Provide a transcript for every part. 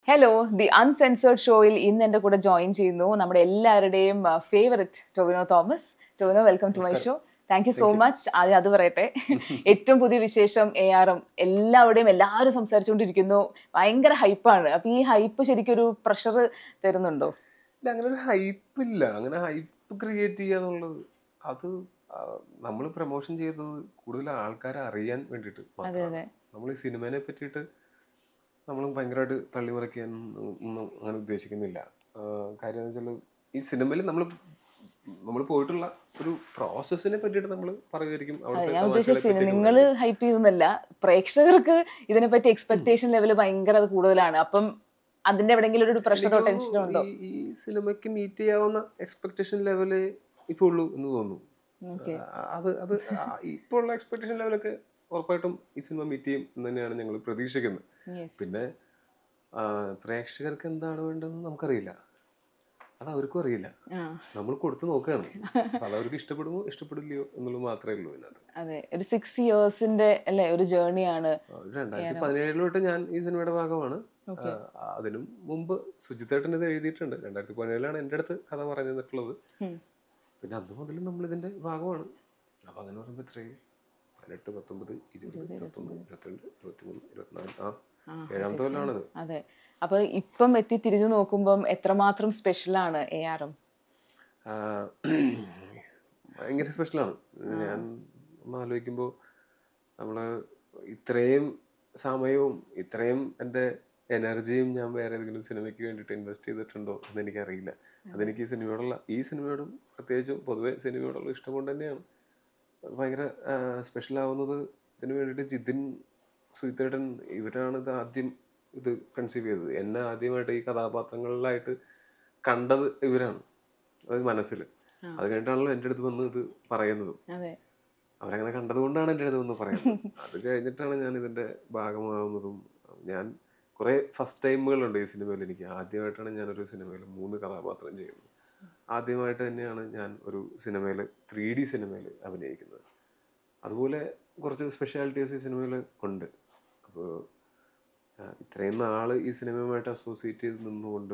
Hello the uncensored ഷോയിൽ ഇന്ന് എൻ്റെ കൂടെ ജോയിൻ ചെയ്യുന്നു നമ്മുടെ എല്ലാവരുടെയും favourite Tovino Thomas. Tovino, welcome to my show. Thank you so much. ആദ്യം അത് പറയട്ടെ. ഏറ്റവും പുതിയ വിശേഷം ARM എല്ലാവരും സംസാരിച്ചുകൊണ്ടിരിക്കുന്നു. ഭയങ്കര ഹൈപ്പാണ്. അപ്പൊ ഈ ഹൈപ്പ് ശരിക്കും ഒരു പ്രഷർ തരുന്നുണ്ടോ? ഇല്ല, അങ്ങനെ ഒരു ഹൈപ്പ് ഇല്ല. അങ്ങനെ ഹൈപ്പ് ക്രിയേറ്റ് ചെയ്യാന്നുള്ളത് അത് നമ്മൾ പ്രൊമോഷൻ ചെയ്തത് കൂടുതൽ ആൾക്കാരെ അറിയാൻ വേണ്ടിയിട്ട് മാത്രമാണ്. നമ്മൾ ഈ സിനിമേനെ പറ്റിയിട്ട് നമ്മൾ ഭയങ്കരമായിട്ട് തള്ളിമറിക്കാൻ ഒന്നും അങ്ങനെ ഉദ്ദേശിക്കുന്നില്ല. കാര്യം എന്ന് വെച്ചാൽ ഈ സിനിമയിൽ നമ്മൾ പോയിട്ടുള്ള ഒരു പ്രോസസ്സിനെ പറ്റിയിട്ട് നമ്മൾ പറയുമായിരിക്കും. ഞാൻ ഉദ്ദേശിച്ചത് നിങ്ങൾ ഹൈപ്പ് ചെയ്യുന്നല്ല, പ്രേക്ഷകർക്ക് ഇതിനെപ്പറ്റി എക്സ്പെക്ടേഷൻ ലെവൽ ഭയങ്കര കൂടുതലാണ്. അപ്പം അതിന്റെ എവിടെയെങ്കിലും ഒരു പ്രഷറോ ടെൻഷനോ ഉണ്ടോ? ഈ സിനിമയ്ക്ക് മീറ്റ് ചെയ്യാവുന്ന എക്സ്പെക്ടേഷൻ ലെവല് ഇപ്പോൾ ഉള്ളൂ എന്ന് തോന്നുന്നു. അത് ഇപ്പോൾ ഉള്ള എക്സ്പെക്ടേഷൻ ലെവലൊക്കെ ഉറപ്പായിട്ടും ഈ സിനിമ മീറ്റ് ചെയ്യും എന്ന് തന്നെയാണ് ഞങ്ങൾ പ്രതീക്ഷിക്കുന്നത്. പിന്നെ പ്രേക്ഷകർക്ക് എന്താണ് വേണ്ടതെന്ന് നമുക്കറിയില്ല, അത് അവർക്കും അറിയില്ല. നമ്മൾ കൊടുത്തു നോക്കുകയാണ്. അത് അവർക്ക് ഇഷ്ടപ്പെടുമോ ഇഷ്ടപ്പെടില്ലയോ എന്നുള്ളത് മാത്രമേ ഉള്ളൂ ഇതിനകത്ത്. അതെ, ഒരു 6 ഇയേഴ്സിന്റെ അല്ലേ ഒരു ജേർണിയാണ്. 2017 തൊട്ട് ഞാൻ ഈ സിനിമയുടെ ഭാഗമാണ്. അതിനും മുമ്പ് സുജിത്തേട്ടൻ ഇത് എഴുതിയിട്ടുണ്ട്. 2017 എൻ്റെ അടുത്ത് കഥ പറഞ്ഞു തന്നിട്ടുള്ളത്. പിന്നെ അന്ന് മുതൽ നമ്മൾ ഇതിന്റെ ഭാഗമാണ്. അപ്പൊ അങ്ങനെ പറയുമ്പോ എത്രയും 18, 19, 20, 21, 22, 23, 24 ഏഴാമത്തെ കൊല്ലമാണിത്. അതെ. അപ്പൊ ഇപ്പം എത്തി തിരിഞ്ഞു നോക്കുമ്പം എത്രമാത്രം സ്പെഷ്യലാണ് ARM? ഭയങ്കര സ്പെഷ്യലാണ്. ഞാൻ ഒന്ന് ആലോചിക്കുമ്പോൾ നമ്മള് ഇത്രയും സമയവും ഇത്രയും എൻ്റെ എനർജിയും ഞാൻ വേറെ ഏതെങ്കിലും സിനിമയ്ക്ക് വേണ്ടിയിട്ട് ഇൻവെസ്റ്റ് ചെയ്തിട്ടുണ്ടോ എന്ന് എനിക്കറിയില്ല. അതെനിക്ക് ഈ സിനിമയോടും പ്രത്യേകിച്ചും പൊതുവെ സിനിമയോടുള്ള ഇഷ്ടം കൊണ്ട് തന്നെയാണ്. ഭയങ്കര സ്പെഷ്യൽ ആവുന്നത്. ഇതിനു വേണ്ടിയിട്ട് ജിതിൻ, സുജിത്തേട്ടൻ ഇവരാണ് ഇത് ആദ്യം ഇത് കൺസീവ് ചെയ്തത്. എന്നെ ആദ്യമായിട്ട് ഈ കഥാപാത്രങ്ങളിലായിട്ട് കണ്ടത് ഇവരാണ്, അതായത് മനസ്സിൽ. അത് കഴിഞ്ഞിട്ടാണല്ലോ എൻ്റെ അടുത്ത് വന്ന് ഇത് പറയുന്നതും. അവരങ്ങനെ കണ്ടത് കൊണ്ടാണ് എൻ്റെ അടുത്ത് വന്ന് പറയുന്നത്. അത് കഴിഞ്ഞിട്ടാണ് ഞാൻ ഇതിൻ്റെ ഭാഗമാകുന്നതും. ഞാൻ കുറേ ഫസ്റ്റ് ടൈമുകളുണ്ട് ഈ സിനിമയിൽ. എനിക്ക് ആദ്യമായിട്ടാണ് ഞാനൊരു സിനിമയിൽ 3 കഥാപാത്രം ചെയ്യുന്നത്. ആദ്യമായിട്ട് തന്നെയാണ് ഞാൻ ഒരു സിനിമയിൽ 3D സിനിമയിൽ അഭിനയിക്കുന്നത്. അതുപോലെ കുറച്ച് സ്പെഷ്യാലിറ്റീസ് ഈ സിനിമയിൽ ഉണ്ട്. അപ്പോൾ ഇത്രയും നാൾ ഈ സിനിമയുമായിട്ട് അസോസിയേറ്റ് ചെയ്ത് നിന്നുകൊണ്ട്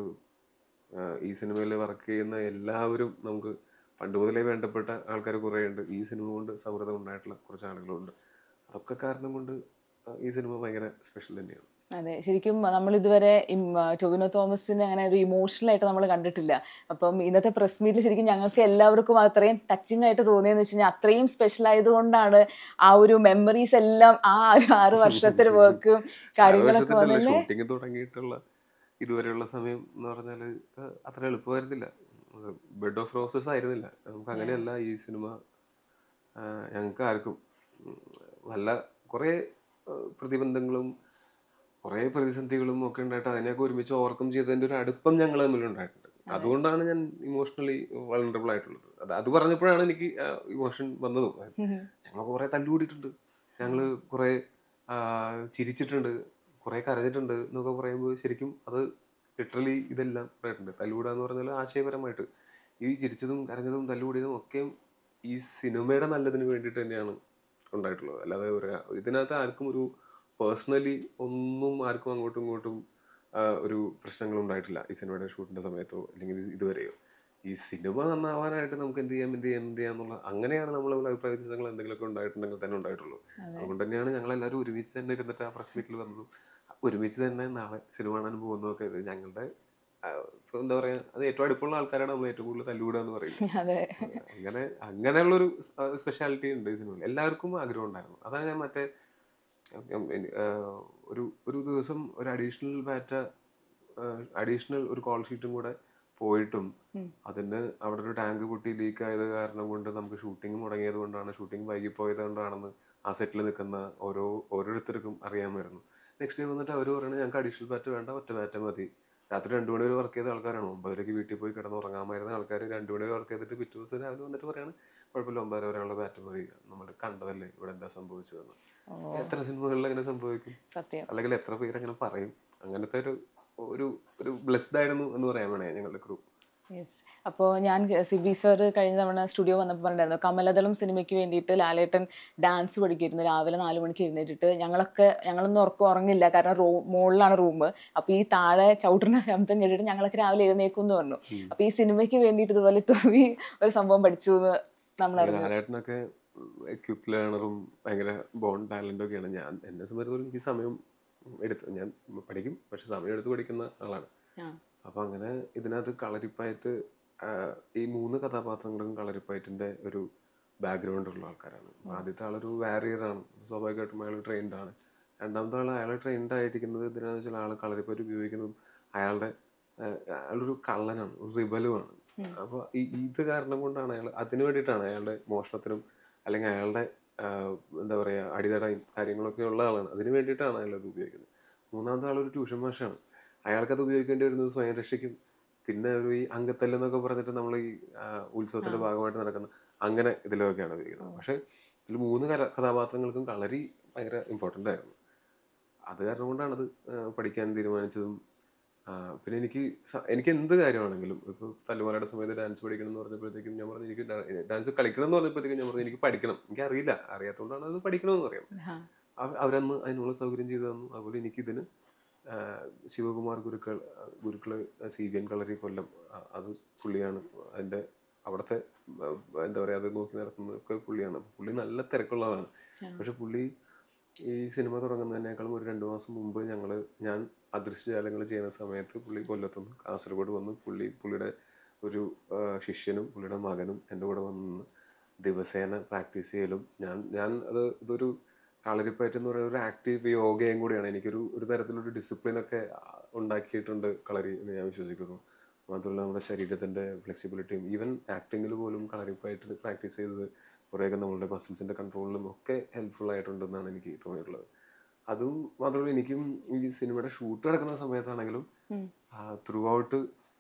ഈ സിനിമയിൽ വർക്ക് ചെയ്യുന്ന എല്ലാവരും നമുക്ക് പണ്ട് മുതലേ വേണ്ടപ്പെട്ട ആൾക്കാർ കുറേ ഉണ്ട്. ഈ സിനിമ കൊണ്ട് സൗഹൃദം ഉണ്ടായിട്ടുള്ള കുറച്ച് ആളുകളുണ്ട്. അതൊക്കെ കാരണം കൊണ്ട് ഈ സിനിമ ഭയങ്കര സ്പെഷ്യൽ തന്നെയാണ്. അതെ, ശരിക്കും നമ്മൾ ഇതുവരെ ടൊവിനോ തോമസിനെ അങ്ങനെ ഒരു ഇമോഷണൽ ആയിട്ട് നമ്മൾ കണ്ടിട്ടില്ല. അപ്പം ഇന്നത്തെ പ്രസ് മീറ്റിൽ ശരിക്കും ഞങ്ങൾക്ക് എല്ലാവർക്കും അത്രയും ടച്ചിങ് ആയിട്ട് തോന്നിയെന്ന് വെച്ച് കഴിഞ്ഞാൽ അത്രയും സ്പെഷ്യൽ ആയതുകൊണ്ടാണ് ആ ഒരു മെമ്മറീസ് എല്ലാം ആ 6 വർഷത്തെ വർക്കും കാര്യങ്ങളൊക്കെ ഷൂട്ടിങ് തുടങ്ങിയിട്ടുള്ള ഇതുവരെയുള്ള സമയം എന്ന് പറഞ്ഞാൽ അത്ര എളുപ്പമായിരുന്നില്ല. ബെഡ് ഓഫ് റോസസ് ആയിരുന്നില്ല. നമുക്ക് അങ്ങനെയല്ല. ഈ സിനിമ ഞങ്ങൾക്ക് ആർക്കും നല്ല കുറേ പ്രതിബന്ധങ്ങളും കുറേ പ്രതിസന്ധികളും ഒക്കെ ഉണ്ടായിട്ട് അതിനെയൊക്കെ ഒരുമിച്ച് ഓവർകം ചെയ്തതിൻ്റെ ഒരു അടുപ്പം ഞങ്ങൾ തമ്മിലുണ്ടായിട്ടുണ്ട്. അതുകൊണ്ടാണ് ഞാൻ ഇമോഷണലി വൾണറബിൾ ആയിട്ടുള്ളത്. അത് പറഞ്ഞപ്പോഴാണ് എനിക്ക് ഇമോഷൻ വന്നതും. ഞങ്ങൾ കുറേ തല്ലുകൂടിയിട്ടുണ്ട്, ഞങ്ങൾ കുറേ ചിരിച്ചിട്ടുണ്ട്, കുറേ കരഞ്ഞിട്ടുണ്ട് എന്നൊക്കെ പറയുമ്പോൾ ശരിക്കും അത് ലിറ്ററലി ഇതെല്ലാം ഉണ്ടായിട്ടുണ്ട്. തല്ലുകൂടുക എന്ന് പറഞ്ഞാൽ ആശയപരമായിട്ട് ഈ ചിരിച്ചതും കരഞ്ഞതും തല്ലുകൂടിയതും ഒക്കെ ഈ സിനിമയുടെ നല്ലതിന് വേണ്ടിയിട്ട് തന്നെയാണ് ഉണ്ടായിട്ടുള്ളത്. അല്ലാതെ ഇതിനകത്ത് ആർക്കും ഒരു പേഴ്സണലി ഒന്നും ആർക്കും അങ്ങോട്ടും ഇങ്ങോട്ടും ഒരു പ്രശ്നങ്ങൾ ഉണ്ടായിട്ടില്ല ഈ സിനിമയുടെ ഷൂട്ടിന്റെ സമയത്തോ അല്ലെങ്കിൽ ഇതുവരെയോ. ഈ സിനിമ നന്നാവാനായിട്ട് നമുക്ക് എന്ത് ചെയ്യാന്നുള്ള അങ്ങനെയാണ് നമ്മൾ അഭിപ്രായ വ്യത്യാസങ്ങൾ എന്തെങ്കിലുമൊക്കെ ഉണ്ടായിട്ടുണ്ടെങ്കിൽ തന്നെ ഉണ്ടായിട്ടുള്ളൂ. അതുകൊണ്ട് തന്നെയാണ് ഞങ്ങളെല്ലാവരും ഒരുമിച്ച് തന്നെ ഇരുന്നിട്ട് ആ പ്രസ് മീറ്റിൽ വന്നതും ഒരുമിച്ച് തന്നെ നാളെ സിനിമ കാണാൻ പോകുന്നതൊക്കെ. ഇത് ഞങ്ങളുടെ എന്താ പറയാ, അത് ഏറ്റവും അടുപ്പുള്ള ആൾക്കാരാണ് നമ്മൾ ഏറ്റവും കൂടുതൽ തല്ലുകൂടുക എന്ന് പറയുന്നത്. അങ്ങനെയുള്ളൊരു സ്പെഷ്യാലിറ്റി ഉണ്ട് ഈ സിനിമയിൽ. എല്ലാവർക്കും ആഗ്രഹം ഉണ്ടായിരുന്നു. അതാണ് ഞാൻ മറ്റേ ഒരു ദിവസം ഒരു അഡീഷണൽ ഒരു കോൾ ഷീറ്റും കൂടെ പോയിട്ടും അതിന് അവിടെ ഒരു ടാങ്ക് പൊട്ടി ലീക്ക് ആയത് കാരണം കൊണ്ട് നമുക്ക് ഷൂട്ടിംഗ് മുടങ്ങിയത് കൊണ്ടാണ്, ഷൂട്ടിംഗ് വൈകിപ്പോയത് കൊണ്ടാണെന്ന് ആ സെറ്റിൽ നിൽക്കുന്ന ഓരോരുത്തർക്കും അറിയാമായിരുന്നു. നെക്സ്റ്റ് ഡേ വന്നിട്ട് അവർ പറയുന്നത് ഞങ്ങൾക്ക് അഡീഷണൽ ബാറ്റ് വേണ്ട, ഒറ്റ ബാറ്റ് മതി. രാത്രി 2 മണി വരെ വർക്ക് ചെയ്ത ആൾക്കാരാണ്. 9:30 വീട്ടിൽ പോയി കിടന്നുറങ്ങാമായിരുന്ന ആൾക്കാർ 2 മണി വരെ വർക്ക് ചെയ്തിട്ട് പിറ്റേ ദിവസം രാവിലെ വന്നിട്ട് പറയാണ് കുഴപ്പമില്ല, 9:30 വരെയുള്ള ബാറ്റ് മതി, നമ്മൾ കണ്ടതല്ലേ ഇവിടെ എന്താ സംഭവിച്ചതെന്ന്. എത്ര സിനിമകളിൽ അങ്ങനെ സംഭവിക്കും, അല്ലെങ്കിൽ എത്ര പേര് അങ്ങനെ പറയും. അങ്ങനത്തെ ഒരു ബ്ലെസ്ഡ് ആയിരുന്നു എന്ന് പറയാൻ വേണേ ഞങ്ങളുടെ ക്രൂ. യെസ്. അപ്പോൾ ഞാൻ സിബി സർ കഴിഞ്ഞ തവണ സ്റ്റുഡിയോ വന്നപ്പോൾ പറഞ്ഞിട്ടുണ്ടായിരുന്നു, കമലദളം സിനിമയ്ക്ക് വേണ്ടിയിട്ട് ലാലേട്ടൻ ഡാൻസ് പഠിക്കുമായിരുന്നു രാവിലെ 4 മണിക്ക് എഴുന്നേറ്റിട്ട്. ഞങ്ങളൊന്നും ഉറങ്ങില്ല, കാരണം മുകളിലാണ് റൂം. അപ്പോൾ ഈ താഴെ ചവിട്ടുന്ന ശബ്ദം കേട്ടിട്ട് ഞങ്ങളൊക്കെ രാവിലെ എഴുന്നേക്കും എന്ന് പറഞ്ഞു. അപ്പോൾ ഈ സിനിമയ്ക്ക് വേണ്ടിയിട്ട് ഇതുപോലെ ടോവി ഒരു സംഭവം പഠിച്ചു എന്ന് നമ്മളറിഞ്ഞു. ലാലേട്ടനൊക്കെ ക്വിക്ക് ലേണറും ഭയങ്കര ബോൺ ടാലന്റും ഒക്കെയാണ്. എന്നെ സംബന്ധിച്ചിടത്തോളം എനിക്ക് സമയം എടുത്ത് ഞാൻ പഠിക്കും, പക്ഷെ സമയം എടുത്ത് പഠിക്കുന്ന ആളാണ്. അപ്പൊ അങ്ങനെ ഇതിനകത്ത് കളരിപ്പയറ്റ് ഈ 3 കഥാപാത്രങ്ങളും കളരിപ്പയറ്റിന്റെ ഒരു ബാക്ക്ഗ്രൗണ്ട് ഉള്ള ആൾക്കാരാണ്. ആദ്യത്തെ ആളൊരു വാരിയറാണ്, സ്വാഭാവികമായിട്ടും അയാൾ ട്രെയിൻഡ് ആണ്. രണ്ടാമത്തെ ആൾ അയാൾ ട്രെയിൻഡ് ആയിരിക്കുന്നത് എന്തിനാന്ന് വെച്ചാൽ ആൾ കളരിപ്പയറ്റ് ഉപയോഗിക്കുന്നതും അയാളൊരു കള്ളനാണ്, ഒരു റിബലുമാണ്. അപ്പൊ ഇത് കാരണം കൊണ്ടാണ് അയാൾ അതിനു വേണ്ടിയിട്ടാണ് അയാളുടെ മോഷണത്തിനും അല്ലെങ്കിൽ അയാളുടെ എന്താ പറയാ അടിതടയും കാര്യങ്ങളൊക്കെ ഉള്ള ആളാണ്. അതിന് വേണ്ടിയിട്ടാണ് അയാൾ അത് ഉപയോഗിക്കുന്നത്. മൂന്നാമത്തെ ആളൊരു ട്യൂഷൻ മാഷാണ്. അയാൾക്കത് ഉപയോഗിക്കേണ്ടി വരുന്നത് സ്വയം രക്ഷയ്ക്കും പിന്നെ ഒരു ഈ അങ്കത്തല്ലെന്നൊക്കെ പറഞ്ഞിട്ട് നമ്മൾ ഈ ഉത്സവത്തിന്റെ ഭാഗമായിട്ട് നടക്കുന്ന അങ്ങനെ ഇതിലൊക്കെയാണ് ഉപയോഗിക്കുന്നത്. പക്ഷെ ഇതിൽ 3 കഥാപാത്രങ്ങൾക്കും കളരി ഭയങ്കര ഇമ്പോർട്ടൻ്റ് ആയിരുന്നു. അത് കാരണം കൊണ്ടാണത് പഠിക്കാൻ തീരുമാനിച്ചതും. പിന്നെ എനിക്ക് എന്ത് കാര്യമാണെങ്കിലും ഇപ്പോൾ തല്ലുമാലയുടെ സമയത്ത് ഡാൻസ് പഠിക്കണം എന്ന് പറഞ്ഞപ്പോഴത്തേക്കും ഞാൻ പറഞ്ഞു എനിക്ക് ഡാൻസ് കളിക്കണം എന്ന് പറഞ്ഞപ്പോഴത്തേക്കും ഞാൻ പറഞ്ഞു എനിക്ക് പഠിക്കണം, എനിക്ക് അറിയില്ല, അറിയാത്തതുകൊണ്ടാണ് അത് പഠിക്കണമെന്ന് പറയാം. അവരന്ന് അതിനുള്ള സൗകര്യം ചെയ്തു തന്നു. അതുപോലെ എനിക്കിതിന് ശിവകുമാർ ഗുരുക്കള് CBN കളരി കൊല്ലം, അത് പുള്ളിയാണ് അതിൻ്റെ അവിടുത്തെ എന്താ പറയുക അത് നോക്കി നടത്തുന്നതൊക്കെ പുള്ളിയാണ്. പുള്ളി നല്ല തിരക്കുള്ളതാണ്. പക്ഷെ പുള്ളി ഈ സിനിമ തുടങ്ങുന്നതിനേക്കാളും ഒരു 2 മാസം മുമ്പ് ഞാൻ അദൃശ്യജാലങ്ങൾ ചെയ്യുന്ന സമയത്ത് പുള്ളി കൊല്ലത്തുനിന്ന് കാസർഗോഡ് വന്ന് പുള്ളിയുടെ ഒരു ശിഷ്യനും പുള്ളിയുടെ മകനും എൻ്റെ കൂടെ വന്ന് ദിവസേന പ്രാക്ടീസ് ചെയ്യലും ഇതൊരു കളരിപ്പയറ്റ് എന്ന് പറയുന്ന ഒരു ആക്റ്റീവ് യോഗയും കൂടിയാണ്. ഒരു തരത്തിലൊരു ഡിസിപ്ലിനൊക്കെ ഉണ്ടാക്കിയിട്ടുണ്ട് കളരി എന്ന് ഞാൻ വിശ്വസിക്കുന്നു. മാത്രമല്ല നമ്മുടെ ശരീരത്തിൻ്റെ ഫ്ലെക്സിബിലിറ്റിയും ഈവൻ ആക്ടിങ്ങിൽ പോലും കളരിപ്പയറ്റ് പ്രാക്ടീസ് ചെയ്തത് കുറേയൊക്കെ നമ്മളുടെ മസിൽസിൻ്റെ കൺട്രോളിലും ഒക്കെ ഹെൽപ്ഫുൾ ആയിട്ടുണ്ടെന്നാണ് എനിക്ക് തോന്നിയിട്ടുള്ളത്. അതും മാത്രമല്ല എനിക്കും ഈ സിനിമയുടെ ഷൂട്ട് നടക്കുന്ന സമയത്താണെങ്കിലും ത്രൂ ഔട്ട്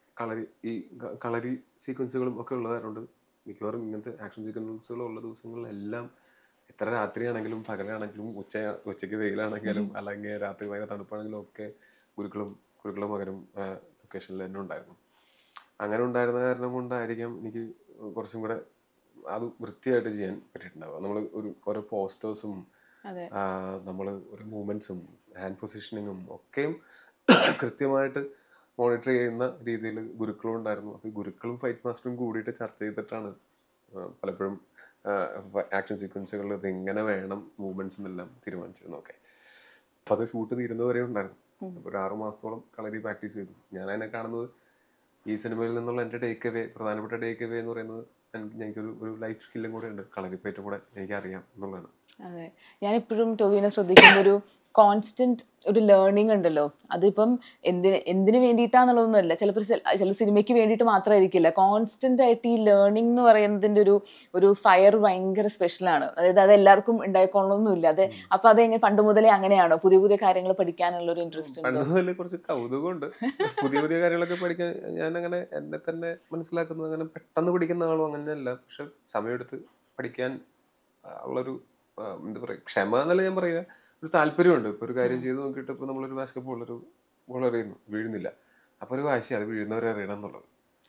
കളരി സീക്വൻസുകളും ഒക്കെ ഉള്ളതായതുകൊണ്ട് മിക്കവാറും ഇങ്ങനത്തെ ആക്ഷൻ സീക്വൻസുകളുള്ള ദിവസങ്ങളിലെല്ലാം എത്ര രാത്രിയാണെങ്കിലും പകലാണെങ്കിലും ഉച്ചയ്ക്ക് വെയിലാണെങ്കിലും അല്ലെങ്കിൽ രാത്രി ഭയങ്കര തണുപ്പാണെങ്കിലും ഒക്കെ ഗുരുക്കളും മകനും ലൊക്കേഷനിൽ തന്നെ ഉണ്ടായിരുന്നു. അങ്ങനെ ഉണ്ടായിരുന്ന കാരണം കൊണ്ടായിരിക്കാം എനിക്ക് കുറച്ചും കൂടെ അത് വൃത്തിയായിട്ട് ചെയ്യാൻ പറ്റിയിട്ടുണ്ടാവുക. നമ്മൾ ഓരോ പോസ്റ്റേഴ്സും നമ്മൾ ഒരു മൂവ്മെന്റ്സും ഹാൻഡ് പൊസിഷനിങ്ങും ഒക്കെയും കൃത്യമായിട്ട് മോണിറ്റർ ചെയ്യുന്ന രീതിയിൽ ഗുരുക്കളും ഉണ്ടായിരുന്നു. അപ്പോൾ ഈ ഗുരുക്കളും ഫൈറ്റ് മാസ്റ്ററും കൂടിയിട്ട് ചർച്ച ചെയ്തിട്ടാണ് പലപ്പോഴും ആക്ഷൻ സീക്വൻസുകളിൽ ഇത് എങ്ങനെ വേണം മൂവ്മെന്റ്സ് എന്നെല്ലാം തീരുമാനിച്ചിരുന്നൊക്കെ. അപ്പോൾ അത് ഷൂട്ട് തീരുന്നവരെ ഉണ്ടായിരുന്നു. അപ്പോൾ ഒരു 6 മാസത്തോളം കളരി പ്രാക്ടീസ് ചെയ്തു. ഞാൻ അതിനെ കാണുന്നത് ഈ സിനിമയിൽ നിന്നുള്ള എൻ്റെ പ്രധാനപ്പെട്ട ടേക്ക് അവേ എന്ന് പറയുന്നത് എനിക്കൊരു ലൈഫ് സ്കില്ലും കൂടെ ഉണ്ട്, കളരിപ്പയറ്റും കൂടെ എനിക്കറിയാം എന്നുള്ളതാണ്. അതെ, ഞാനിപ്പോഴും ടോവിനെ ശ്രദ്ധിക്കുന്ന ഒരു കോൺസ്റ്റന്റ് ഒരു ലേണിംഗ് ഉണ്ടല്ലോ. അതിപ്പം എന്തിനു വേണ്ടിയിട്ടാന്നുള്ളതൊന്നുമല്ല, ചില സിനിമയ്ക്ക് വേണ്ടിയിട്ട് മാത്രമായിരിക്കില്ല. കോൺസ്റ്റന്റ് ആയിട്ട് ഈ ലേണിംഗ് എന്ന് പറയുന്നതിന്റെ ഒരു ഫയർ ഭയങ്കര സ്പെഷ്യലാണ്. അതായത് അത് എല്ലാവർക്കും ഉണ്ടായിക്കൊള്ളണമെന്നില്ല. അപ്പൊ അതെങ്ങനെ പണ്ട് മുതലേ അങ്ങനെയാണോ? പുതിയ പുതിയ കാര്യങ്ങൾ പഠിക്കാനുള്ള ഒരു ഇൻട്രസ്റ്റ് പണ്ട് മുതലേ കുറച്ച് കൗതുകമുണ്ട്. പുതിയ കാര്യങ്ങളൊക്കെ പഠിക്കാൻ ഞാൻ അങ്ങനെ എന്നെ തന്നെ മനസ്സിലാക്കുന്നത് അങ്ങനെ പെട്ടെന്ന് പഠിക്കുന്ന ആളും അങ്ങനെയല്ല. പക്ഷെ സമയമെടുത്ത് പഠിക്കാൻ ഉള്ളൊരു എന്താ പറയുക ക്ഷമ എന്നല്ല ഞാൻ പറയുക, ഒരു താല്പര്യമുണ്ട്. ഇപ്പൊ ഒരു കാര്യം ചെയ്ത് നോക്കിയിട്ട് ഇപ്പൊ നമ്മളൊരു ബാസ്കറ്റ് ബോൾ എറിയുന്നു, വീഴുന്നില്ല, അപ്പൊ ഒരു വാശി അത് വീഴുന്നവരെ അറിയണം എന്നുള്ളത്.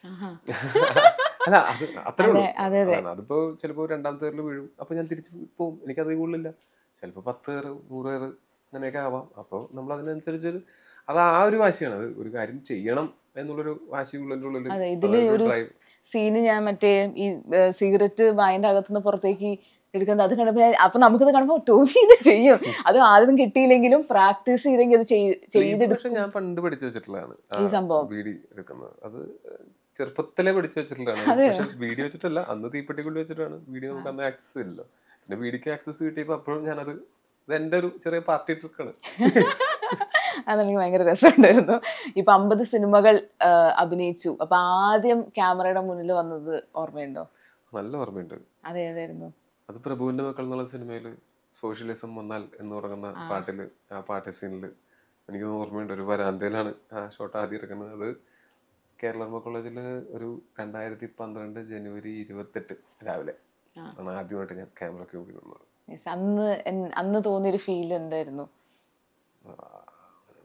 അല്ല അത് അത്രേ ഉള്ളൂ. അതിപ്പോ ചിലപ്പോ 2ാമത്തെ ഏറിൽ വീഴും, അപ്പൊ ഞാൻ തിരിച്ചു പോവും, എനിക്കത് കൂടുതലില്ല. ചിലപ്പോ 10 ഏറ് 100 ഏറ് അങ്ങനെയൊക്കെ ആവാം. അപ്പോൾ നമ്മൾ അതിനനുസരിച്ച് അത് ആ ഒരു വാശിയാണ്. അത് ഒരു കാര്യം ചെയ്യണം എന്നുള്ളൊരു വാശി ഉള്ളിൽ സീന് ഞാൻ മറ്റേ ഈ സിഗരറ്റ് വായന്റെ അകത്തുനിന്ന് പുറത്തേക്ക് എടുക്കുന്നത് അത് കണ്ടപ്പോ അപ്പൊ നമുക്കത് കാണുമ്പോ ടോവി ഇത് ചെയ്യും. അത് ആദ്യം കിട്ടിയില്ലെങ്കിലും പ്രാക്ടീസ് ചെയ്തെങ്കിൽ അത് ചെയ്തെടുക്കും. ഞാൻ പണ്ട് പഠിച്ചു വെച്ചിട്ടുള്ളതാണ് ഈ സംഭവം, വീഡിയോ എടുക്കുന്നത്. അത് ചെറുപ്പത്തിലെ പഠിച്ചു വെച്ചിട്ടുള്ളതാണ്. പക്ഷെ വീഡിയോ വെച്ചിട്ടല്ല, അന്ന് തീപ്പെട്ടിക്കുള്ളി വെച്ചിട്ടാണ്. വീഡിയോ നമുക്ക് അന്ന് ആക്സസ് ഇല്ലല്ലോ. പിന്നെ വീഡിയോക്ക് ആക്സസ് കിട്ടിയപ്പോ അപ്പോഴും ഞാനത് എന്റെ ഒരു ചെറിയ പാർട്ടി ട്രിക്കാണ്. അതെനിക്ക് ഭയങ്കര രസമുണ്ടായിരുന്നു. ഇപ്പൊ 50 സിനിമകൾ അഭിനയിച്ചു. അപ്പൊ ആദ്യം ക്യാമറയുടെ മുന്നിൽ വന്നത് ഓർമ്മയുണ്ടോ? നല്ല ഓർമ്മയുണ്ട്. അതേതായിരുന്നു? അത് പ്രഭുവിന്റെ മക്കൾ എന്നുള്ള സിനിമയില് സോഷ്യലിസം വന്നാൽ എന്ന് തുടങ്ങുന്ന പാട്ടില്, ആ പാട്ട് സീനില് എനിക്ക് ഓർമ്മയുണ്ട്. ഒരു വരാന്തയിലാണ് ആ ഷോട്ട് ആദ്യം ഇറക്കുന്നത്. അത് കേരള കോളേജില് ഒരു 2012 ജനുവരി 28 രാവിലെ ആണ് ആദ്യമായിട്ട് ഞാൻ ക്യാമറയ്ക്ക് മുമ്പിൽ നിന്നത്. അന്ന് തോന്നിയൊരു ഫീൽ എന്തായിരുന്നു?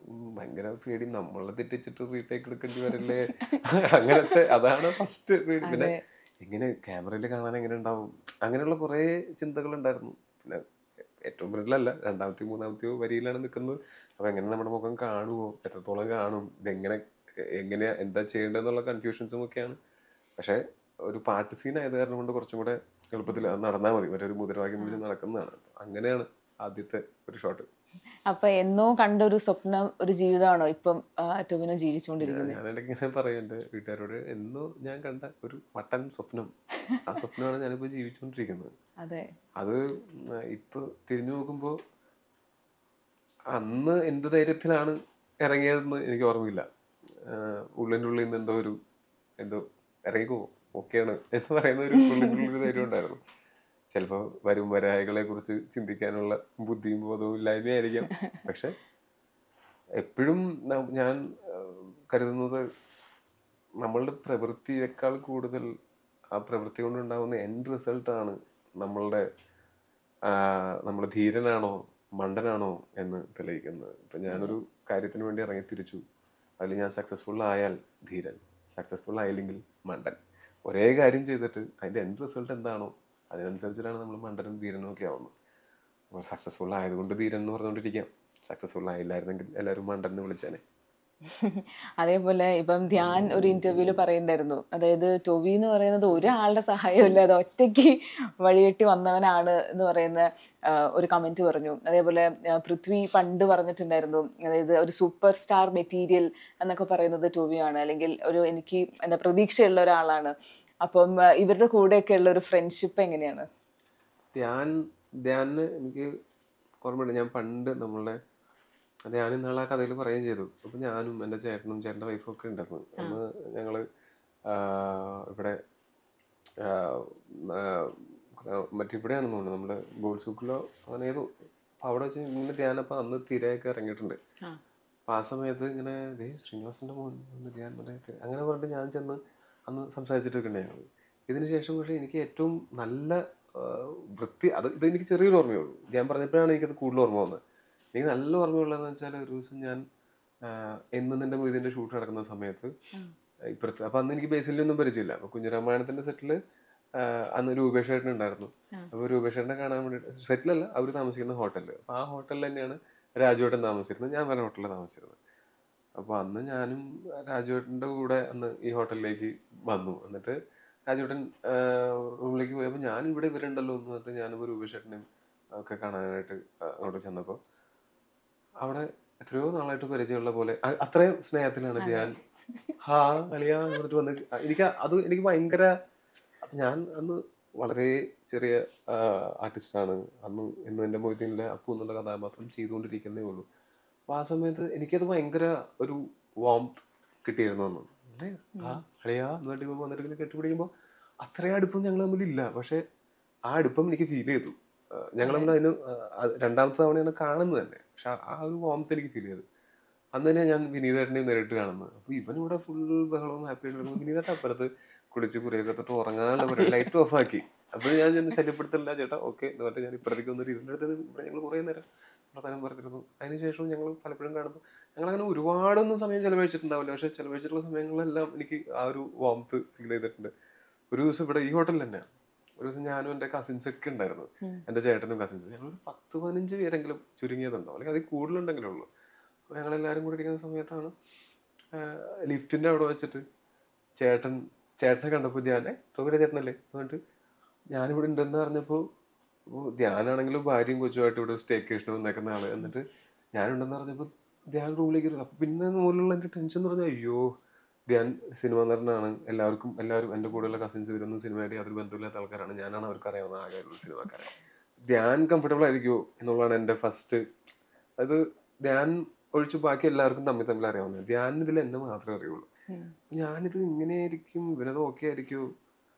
ഭയങ്കര പേടി, നമ്മളെ തെറ്റിച്ചിട്ട് റീടേക്ക് എടുക്കേണ്ടി വരില്ലേ, അങ്ങനത്തെ അതാണ് ഫസ്റ്റ് പേടി. പിന്നെ എങ്ങനെ ക്യാമറയിൽ കാണാൻ എങ്ങനെ ഉണ്ടാവും, അങ്ങനെയുള്ള കുറേ ചിന്തകൾ ഉണ്ടായിരുന്നു. പിന്നെ ഏറ്റവും ഫ്രണ്ടിലല്ല, രണ്ടാമത്തെയോ മൂന്നാമത്തെയോ വരിയിലാണ് നിൽക്കുന്നത്. അപ്പൊ എങ്ങനെ നമ്മുടെ മുഖം കാണുമോ, എത്രത്തോളം കാണും, ഇതെങ്ങനെ എങ്ങനെയാ എന്താ ചെയ്യേണ്ടതെന്നുള്ള കൺഫ്യൂഷൻസും ഒക്കെയാണ്. പക്ഷെ ഒരു പാട്ട് സീൻ ആയത് കാരണം കൊണ്ട് കുറച്ചും കൂടെ എളുപ്പത്തിൽ അത് നടന്നാൽ മതി, ഒരു മുദ്രാവാക്യം പിടിച്ച് നടക്കുന്നതാണ്. അങ്ങനെയാണ് ആദ്യത്തെ ഒരു ഷോട്ട്. അപ്പൊ എന്നോ കണ്ട ഒരു സ്വപ്നം, ഒരു ജീവിതമാണോ ഇപ്പം ടൊവിനോ ജീവിച്ചുകൊണ്ടിരിക്കുന്നത്? ഞാനിടയ്ക്ക് ഇങ്ങനെ പറയും എൻ്റെ വീട്ടുകാരോട്, എന്നോ ഞാൻ കണ്ട ഒരു മട്ടൻ സ്വപ്നം, ആ സ്വപ്നമാണ് ഞാനിപ്പോ ജീവിച്ചുകൊണ്ടിരിക്കുന്നത്. അതെ, അത് ഇപ്പൊ തിരിഞ്ഞു നോക്കുമ്പോ അന്ന് എന്ത് ധൈര്യത്തിലാണ് ഇറങ്ങിയതെന്ന് എനിക്ക് ഓർമ്മയില്ല. ഉള്ളിൻ്റെ ഉള്ളിൽ നിന്ന് എന്തോ ഇറങ്ങിക്കോ, ഓക്കെയാണ് എന്ന് പറയുന്ന ഒരു ഉള്ളിൻ്റെ ഉള്ളിൽ ധൈര്യം ഉണ്ടായിരുന്നു. ചിലപ്പോൾ വരും വരായികളെ കുറിച്ച് ചിന്തിക്കാനുള്ള ബുദ്ധിയും ബോധവും ഇല്ലായ്മയായിരിക്കാം. പക്ഷെ എപ്പോഴും ഞാൻ കരുതുന്നത് നമ്മളുടെ പ്രവൃത്തിയേക്കാൾ കൂടുതൽ ആ പ്രവൃത്തി കൊണ്ടുണ്ടാകുന്ന എൻഡ് റിസൾട്ടാണ് നമ്മൾ ധീരനാണോ മണ്ടനാണോ എന്ന് തെളിയിക്കുന്നത്. ഇപ്പം ഞാനൊരു കാര്യത്തിന് വേണ്ടി ഇറങ്ങി തിരിച്ചു, അതിൽ ഞാൻ സക്സസ്ഫുൾ ആയാൽ ധീരൻ, സക്സസ്ഫുൾ ആയില്ലെങ്കിൽ മണ്ടൻ. ഒരേ കാര്യം ചെയ്തിട്ട് അതിൻ്റെ എൻഡ് റിസൾട്ട് എന്താണോ അതിനനുസരിച്ചിട്ടാണ് നമ്മൾ മണ്ടനും ധീരനും ഒക്കെ ആവുന്നത്. അപ്പോൾ സക്സസ്ഫുൾ ആയതുകൊണ്ട് ധീരൻ എന്ന് പറഞ്ഞുകൊണ്ടിരിക്കാം, സക്സസ്ഫുൾ ആയില്ലായിരുന്നെങ്കിൽ എല്ലാവരും മണ്ടൻ എന്ന് വിളിച്ചേനെ. അതേപോലെ ഇപ്പം ധ്യാൻ ഒരു ഇന്റർവ്യൂല് പറയുന്നുണ്ടായിരുന്നു, അതായത് ടൊവി എന്ന് പറയുന്നത് ഒരാളുടെ സഹായം ഇല്ലാതെ ഒറ്റയ്ക്ക് വഴിവെട്ടി വന്നവനാണ് എന്ന് പറയുന്ന ഒരു കമന്റ് പറഞ്ഞു. അതേപോലെ പൃഥ്വി പണ്ട് പറഞ്ഞിട്ടുണ്ടായിരുന്നു, അതായത് ഒരു സൂപ്പർ സ്റ്റാർ മെറ്റീരിയൽ എന്നൊക്കെ പറയുന്നത് ടൊവിയാണ്, അല്ലെങ്കിൽ എനിക്ക് എന്താ പ്രതീക്ഷയുള്ള ഒരാളാണ്. അപ്പം ഇവരുടെ കൂടെയൊക്കെ ഉള്ള ഒരു ഫ്രണ്ട്ഷിപ്പ് എങ്ങനെയാണ്? ധ്യാന് എനിക്ക് ഓർമ്മയുണ്ട്, ഞാൻ പണ്ട് ഞാൻ ഇന്നാളെ ആ കഥയിൽ പറയുകയും ചെയ്തു. അപ്പം ഞാനും എൻ്റെ ചേട്ടനും ചേട്ടൻ്റെ വൈഫും ഒക്കെ ഉണ്ടായിരുന്നു. അന്ന് ഞങ്ങള് ഇവിടെ മറ്റിവിടെയാണെന്ന് തോന്നുന്നു, നമ്മുടെ ഗോൾസൂക്കിലോ അങ്ങനെ ഏതോ, അപ്പം അവിടെ വെച്ച് ഇങ്ങനെ ധ്യാനപ്പം അന്ന് തിരയൊക്കെ ഇറങ്ങിയിട്ടുണ്ട്. അപ്പം ആ സമയത്ത് ഇങ്ങനെ ശ്രീനിവാസന്റെ മോൻ ധ്യാൻ അങ്ങനെ പറഞ്ഞിട്ട് ഞാൻ ചെന്ന് അന്ന് സംസാരിച്ചിട്ടൊക്കെ ഉണ്ടായിരുന്നു. ഇതിന് ശേഷം പക്ഷേ എനിക്ക് ഏറ്റവും നല്ല ഇതെനിക്ക് ചെറിയൊരു ഓർമ്മയുള്ളൂ. ഞാൻ പറഞ്ഞപ്പോഴാണ് എനിക്കത് കൂടുതൽ ഓർമ്മ വന്നത്. എനിക്ക് നല്ല ഓർമ്മയുള്ളതെന്ന് വെച്ചാൽ, ഒരു ദിവസം ഞാൻ എന്ന് നിന്റെ മൊയ്തീൻ്റെ ഷൂട്ട് നടക്കുന്ന സമയത്ത് ഇപ്പുറത്ത്, അപ്പം അന്ന് എനിക്ക് ബേസിലൊന്നും പരിചയമില്ല. അപ്പോൾ കുഞ്ഞിരാമായണത്തിൻ്റെ സെറ്റിൽ അന്ന് രൂപേഷേട്ടൻ ഉണ്ടായിരുന്നു. അപ്പോൾ രൂപേഷേട്ടനെ കാണാൻ വേണ്ടിയിട്ട്, സെറ്റിലല്ല, അവർ താമസിക്കുന്ന ഹോട്ടലിൽ. അപ്പോൾ ആ ഹോട്ടലിൽ തന്നെയാണ് രാജുവേട്ടൻ താമസിച്ചിരുന്നത്, ഞാൻ വേറെ ഹോട്ടലിൽ താമസിച്ചിരുന്നത്. അപ്പോൾ അന്ന് ഞാനും രാജുവേട്ടൻ്റെ കൂടെ അന്ന് ഈ ഹോട്ടലിലേക്ക് വന്നു. എന്നിട്ട് രാജുവേട്ടൻ റൂമിലേക്ക് പോയപ്പോൾ ഞാൻ ഇവിടെ ഇവരുണ്ടല്ലോ എന്ന് പറഞ്ഞിട്ട് ഞാനിപ്പോൾ രൂപേഷേട്ടനെയും ഒക്കെ കാണാനായിട്ട് അങ്ങോട്ട് ചെന്നപ്പോൾ അവിടെ എത്രയോ നാളായിട്ട് പരിചയമുള്ള പോലെ അത്രയും സ്നേഹത്തിലാണ് ഞാൻ കളിയാ എന്നിട്ട് വന്നിട്ട് എനിക്ക് ഭയങ്കര, ഞാൻ അന്ന് വളരെ ചെറിയ ആർട്ടിസ്റ്റാണ്. അന്ന് എന്ന് എൻ്റെ മൊയ്തീനിലെ അപ്പു എന്നുള്ള കഥാപാത്രം ചെയ്തുകൊണ്ടിരിക്കുന്നേ ഉള്ളൂ. അപ്പോൾ ആ സമയത്ത് എനിക്കത് ഭയങ്കര ഒരു വാംത്ത് കിട്ടിയിരുന്നു. അന്ന് കളിയാ എന്നിട്ട് വന്നിട്ട് ഇങ്ങനെ കെട്ടിപ്പിടിക്കുമ്പോൾ അത്രയും അടുപ്പം ഞങ്ങൾ തമ്മിലില്ല, പക്ഷെ ആ അടുപ്പം എനിക്ക് ഫീൽ ചെയ്തു. ഞങ്ങൾ തമ്മിൽ അതിന് രണ്ടാമത്തെ തവണയാണ് കാണുന്നത് തന്നെ, പക്ഷെ ആ ഒരു വാംത്ത് എനിക്ക് ഫീൽ ചെയ്തു. അന്ന് തന്നെ ഞാൻ വിനീതേട്ടനെയും നേരിട്ട് കാണുന്നത്. അപ്പോൾ ഇവനിവിടെ ഫുൾ ബഹളവും ഹാപ്പി ആയിട്ട് വിനീതേട്ടൻ അപ്പുറത്ത് കുളിച്ച് കുറിയൊക്കെ തൊട്ട് ഉറങ്ങാനുള്ള പരിപാടി, ലൈറ്റ് ഓഫ് ആക്കി. അപ്പോൾ ഞാൻ ചെന്ന് ശല്യപ്പെടുത്തില്ല ചേട്ടാ, ഓക്കെ എന്ന് പറഞ്ഞിട്ട് ഞാൻ ഇപ്പുറത്തേക്ക് വന്നിട്ട് ഇതിൻ്റെ അടുത്ത് ഇവിടെ ഞങ്ങൾ കുറേ നേരം വർത്തമാനം പറഞ്ഞിരുന്നു. അതിനുശേഷം ഞങ്ങൾ പലപ്പോഴും കാണുമ്പോൾ ഞങ്ങളങ്ങനെ ഒരുപാടൊന്നും സമയം ചിലവഴിച്ചിട്ടുണ്ടാവില്ല, പക്ഷെ ചിലവഴിച്ചിട്ടുള്ള സമയങ്ങളെല്ലാം എനിക്ക് ആ ഒരു വാംത്ത് ഫീൽ ചെയ്തിട്ടുണ്ട്. ഒരു ദിവസം ഇവിടെ ഈ ഹോട്ടലിൽ തന്നെയാണ്, ഒരു ദിവസം ഞാനും എൻ്റെ കസിൻസൊക്കെ ഉണ്ടായിരുന്നു, എൻ്റെ ചേട്ടനും കസിൻസും, ഞങ്ങൾ 10-15 പേരെങ്കിലും ചുരുങ്ങിയതുണ്ടോ, അല്ലെങ്കിൽ അതിൽ കൂടുതലുണ്ടെങ്കിലേ ഉള്ളൂ. അപ്പോൾ ഞങ്ങളെല്ലാവരും കൂടി ഇരിക്കുന്ന സമയത്താണ് ലിഫ്റ്റിൻ്റെ അവിടെ വെച്ചിട്ട് ചേട്ടനെ കണ്ടപ്പോൾ ടോവിയുടെ ചേട്ടനല്ലേ എന്നിട്ട് ഞാനിവിടെ ഉണ്ടെന്ന് പറഞ്ഞപ്പോൾ, ധ്യാനാണെങ്കിലും ഭാര്യയും കൊച്ചുമായിട്ട് ഇവിടെ സ്റ്റേക്കേഷന് വന്നേക്കുന്ന ആള്, എന്നിട്ട് ഞാനുണ്ടെന്ന് പറഞ്ഞപ്പോൾ ധ്യാൻ റൂമിലേക്ക് വരും. അപ്പം പിന്നെ മുകളിലുള്ള എൻ്റെ ടെൻഷൻ എന്ന് പറഞ്ഞാൽ, അയ്യോ ധ്യാൻ സിനിമ നടനാണ്, എല്ലാവരും എൻ്റെ കൂടെയുള്ള കസിൻസ് ഇവരൊന്നും സിനിമയായിട്ട് യാതൊരു ബന്ധമില്ലാത്ത ആൾക്കാരാണ്, ഞാനാണ് അവർക്ക് അറിയാവുന്ന ആകെയുള്ള സിനിമക്കാരൻ. ധ്യാൻ കംഫർട്ടബിൾ ആയിരിക്കുമോ എന്നുള്ളതാണ് എൻ്റെ ഫസ്റ്റ്. അത് ധ്യാൻ ഒഴിച്ച് ബാക്കി എല്ലാവർക്കും തമ്മിൽ അറിയാവുന്നത്, ധ്യാൻ ഇതിൽ എന്നെ മാത്രമേ അറിയുള്ളൂ. ഞാനിത് ഇങ്ങനെയായിരിക്കും, ഇവനത് ഓക്കെ ആയിരിക്കുമോ,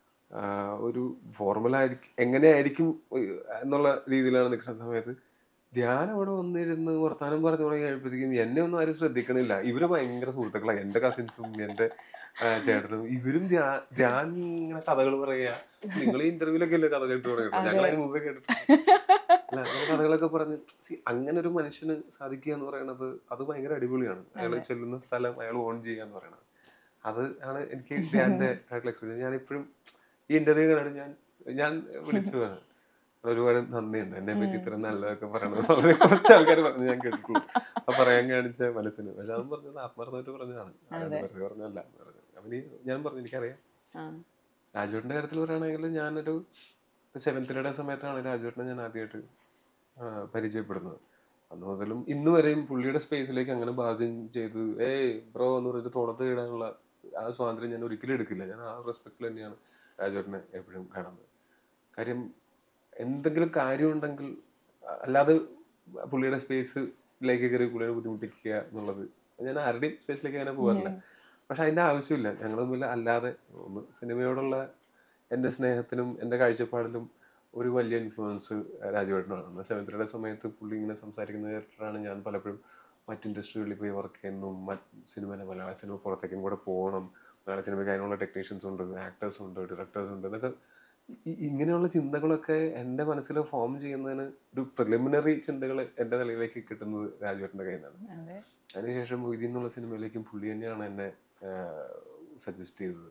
ഒരു ഫോർമുല ആയിരിക്കും, എങ്ങനെയായിരിക്കും എന്നുള്ള രീതിയിലാണ് നിൽക്കുന്ന സമയത്ത് ധ്യാൻ അവിടെ വന്നിരുന്ന് വർത്താനം പറഞ്ഞു തുടങ്ങി കഴിയുമ്പോഴത്തേക്കും എന്നെ ഒന്നും ആരും ശ്രദ്ധിക്കണില്ല. ഇവര് ഭയങ്കര സുഹൃത്തുക്കളാണ്, എന്റെ കസിൻസും എന്റെ ചേട്ടനും. ഇവരും ധ്യാൻ ഇങ്ങനെ കഥകൾ പറയാ. നിങ്ങൾ ഈ ഇന്റർവ്യൂലൊക്കെ അല്ലേ കഥ കേട്ട് തുടങ്ങിയിട്ടുള്ളൂ, ഞങ്ങൾ അതിന് മുമ്പേ കേട്ടിട്ടുണ്ട്. അല്ല, അങ്ങനെ കഥകളൊക്കെ പറഞ്ഞ് അങ്ങനെ ഒരു മനുഷ്യന് സാധിക്കുക എന്ന് പറയുന്നത് അത് ഭയങ്കര അടിപൊളിയാണ്. അയാൾ ചെല്ലുന്ന സ്ഥലം അയാൾ ഓൺ ചെയ്യുക എന്ന് പറയുന്നത്, അത് ആണ് എനിക്ക് ധ്യാന്റെ ആയിട്ടുള്ള എക്സ്പീരിയൻസ്. ഞാൻ ഇപ്പോഴും ഈ ഇന്റർവ്യൂ കണ്ടിട്ട് ഞാൻ വിളിച്ചു പോവാണ്. ഒരുപാട് നന്ദിയുണ്ട് എന്നെ പറ്റി ഇത്ര നല്ലതൊക്കെ പറയണത്. വളരെ കുറച്ച് ആൾക്കാർ പറഞ്ഞു ഞാൻ കേട്ടിട്ടുള്ളൂ ആ പറയാൻ കാണിച്ച മനസ്സിന്. പക്ഷെ അവൻ പറഞ്ഞത് ആത്മാർത്ഥമായിട്ട് പറഞ്ഞതാണ്, വെറുതെ പറഞ്ഞല്ല പറഞ്ഞു. അവന് ഞാൻ പറഞ്ഞു എനിക്കറിയാം. രാജുവേട്ടന്റെ കാര്യത്തിൽ പറയുകയാണെങ്കിൽ ഞാനൊരു 7th grade സമയത്താണ് രാജുവേട്ടനെ ഞാൻ ആദ്യമായിട്ട് പരിചയപ്പെടുന്നത്. അന്ന് മുതലും ഇന്ന് വരെയും പുള്ളിയുടെ സ്പേസിലേക്ക് അങ്ങനെ ബാർജിൻ ചെയ്ത് ബ്രോ എന്ന് പറഞ്ഞിട്ട് തോളത്ത് ഇടാനുള്ള ആ സ്വാതന്ത്ര്യം ഞാൻ ഒരിക്കലും എടുക്കില്ല. ഞാൻ ആ റെസ്പെക്റ്റിൽ തന്നെയാണ് രാജുവേട്ടനെ എപ്പോഴും കാണുന്നത്. കാര്യം എന്തെങ്കിലും കാര്യമുണ്ടെങ്കിൽ അല്ലാതെ പുള്ളിയുടെ സ്പേസിലേക്ക് കയറി പുള്ളിയെ ബുദ്ധിമുട്ടിക്കുക എന്നുള്ളത്, ഞാൻ ആരുടെയും സ്പേസിലേക്ക് അങ്ങനെ പോകാറില്ല. പക്ഷെ അതിന്റെ ആവശ്യമില്ല. ഞങ്ങൾ തമ്മിൽ അല്ലാതെ ഒന്ന് സിനിമയോടുള്ള എൻ്റെ സ്നേഹത്തിനും എൻ്റെ കാഴ്ചപ്പാടിലും ഒരു വലിയ ഇൻഫ്ലുവൻസ് രാജുവേട്ടനാണ്. 7th grade സമയത്ത് പുള്ളി ഇങ്ങനെ സംസാരിക്കുന്ന കേട്ടിട്ടാണ് ഞാൻ പലപ്പോഴും മറ്റ് ഇൻഡസ്ട്രികളിൽ പോയി വർക്ക് ചെയ്യുന്നു, മലയാള സിനിമ പുറത്തേക്കും കൂടെ പോകണം, മലയാള സിനിമയ്ക്ക് അതിനുള്ള ടെക്നീഷ്യൻസ് ഉണ്ട്, ആക്ടേഴ്സ് ഉണ്ട്, ഡയറക്ടേഴ്സ് ഉണ്ട് എന്നൊക്കെ. ഇങ്ങനെയുള്ള ചിന്തകളൊക്കെ എൻ്റെ മനസ്സിൽ ഫോം ചെയ്യുന്നതിന് ഒരു പ്രിലിമിനറി ചിന്തകൾ എൻ്റെ തലയിലേക്ക് കിട്ടുന്നത് രാജുവേട്ടൻ്റെ കയ്യിൽ നിന്നാണ്. അതിനുശേഷം മൊയ്തീൻ എന്നുള്ള സിനിമയിലേക്കും പുള്ളി തന്നെയാണ് എന്നെ സജസ്റ്റ് ചെയ്തത്.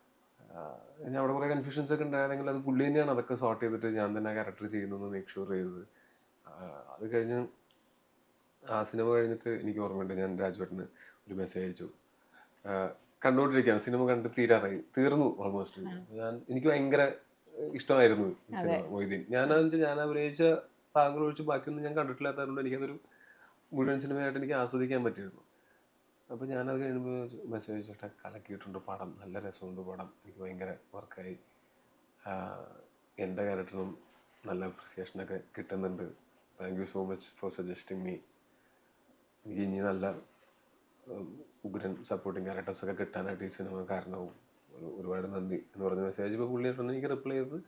ഞാൻ അവിടെ കുറേ കൺഫ്യൂഷൻസ് ഒക്കെ ഉണ്ടായിരുന്നെങ്കിൽ അത് പുള്ളി തന്നെയാണ് അതൊക്കെ സോർട്ട് ചെയ്തിട്ട് ഞാൻ തന്നെ ക്യാരക്ടർ ചെയ്യുന്നു മേക്ക് ഷുവർ ചെയ്തത്. അത് കഴിഞ്ഞ് ആ സിനിമ കഴിഞ്ഞിട്ട് എനിക്ക് ഓർമ്മയുണ്ട്, ഞാൻ രാജുവേട്ടന് ഒരു മെസ്സേജ് അയച്ചു. കണ്ടുകൊണ്ടിരിക്കുകയാണ്, സിനിമ കണ്ട് തീർന്നു ഓൾമോസ്റ്റ്. എനിക്ക് ഭയങ്കര ഇഷ്ടമായിരുന്നു സിനിമ മൊയ്തീൻ. ഞാൻ അഭിനയിച്ച ഭാഗങ്ങൾ ഒഴിച്ച് ബാക്കിയൊന്നും ഞാൻ കണ്ടിട്ടില്ലാത്തതുകൊണ്ട് എനിക്കതൊരു മുഴുവൻ സിനിമയായിട്ട് എനിക്ക് ആസ്വദിക്കാൻ പറ്റിയിരുന്നു. അപ്പോൾ ഞാനത് കഴിയുമ്പോൾ മെസ്സേജ് അയച്ചിട്ട് കലക്കിയിട്ടുണ്ട് പടം, നല്ല രസമുണ്ട് പടം, എനിക്ക് ഭയങ്കര വർക്കായി, എൻ്റെ ക്യാരക്ടറിനും നല്ല അപ്രിസിയേഷനൊക്കെ കിട്ടുന്നുണ്ട്, thank you so much for suggesting me, എനിക്ക് ഇനി നല്ല ഉഗ്രൻ സപ്പോർട്ടിങ് ക്യാരക്ടേഴ്സൊക്കെ കിട്ടാനായിട്ട് ഈ സിനിമ കാരണവും, ഒരുപാട് നന്ദി എന്ന് പറഞ്ഞ മെസ്സേജ്. ഇപ്പോൾ പുള്ളിയായിട്ടാണ് എനിക്ക് റിപ്ലൈ ചെയ്തത്,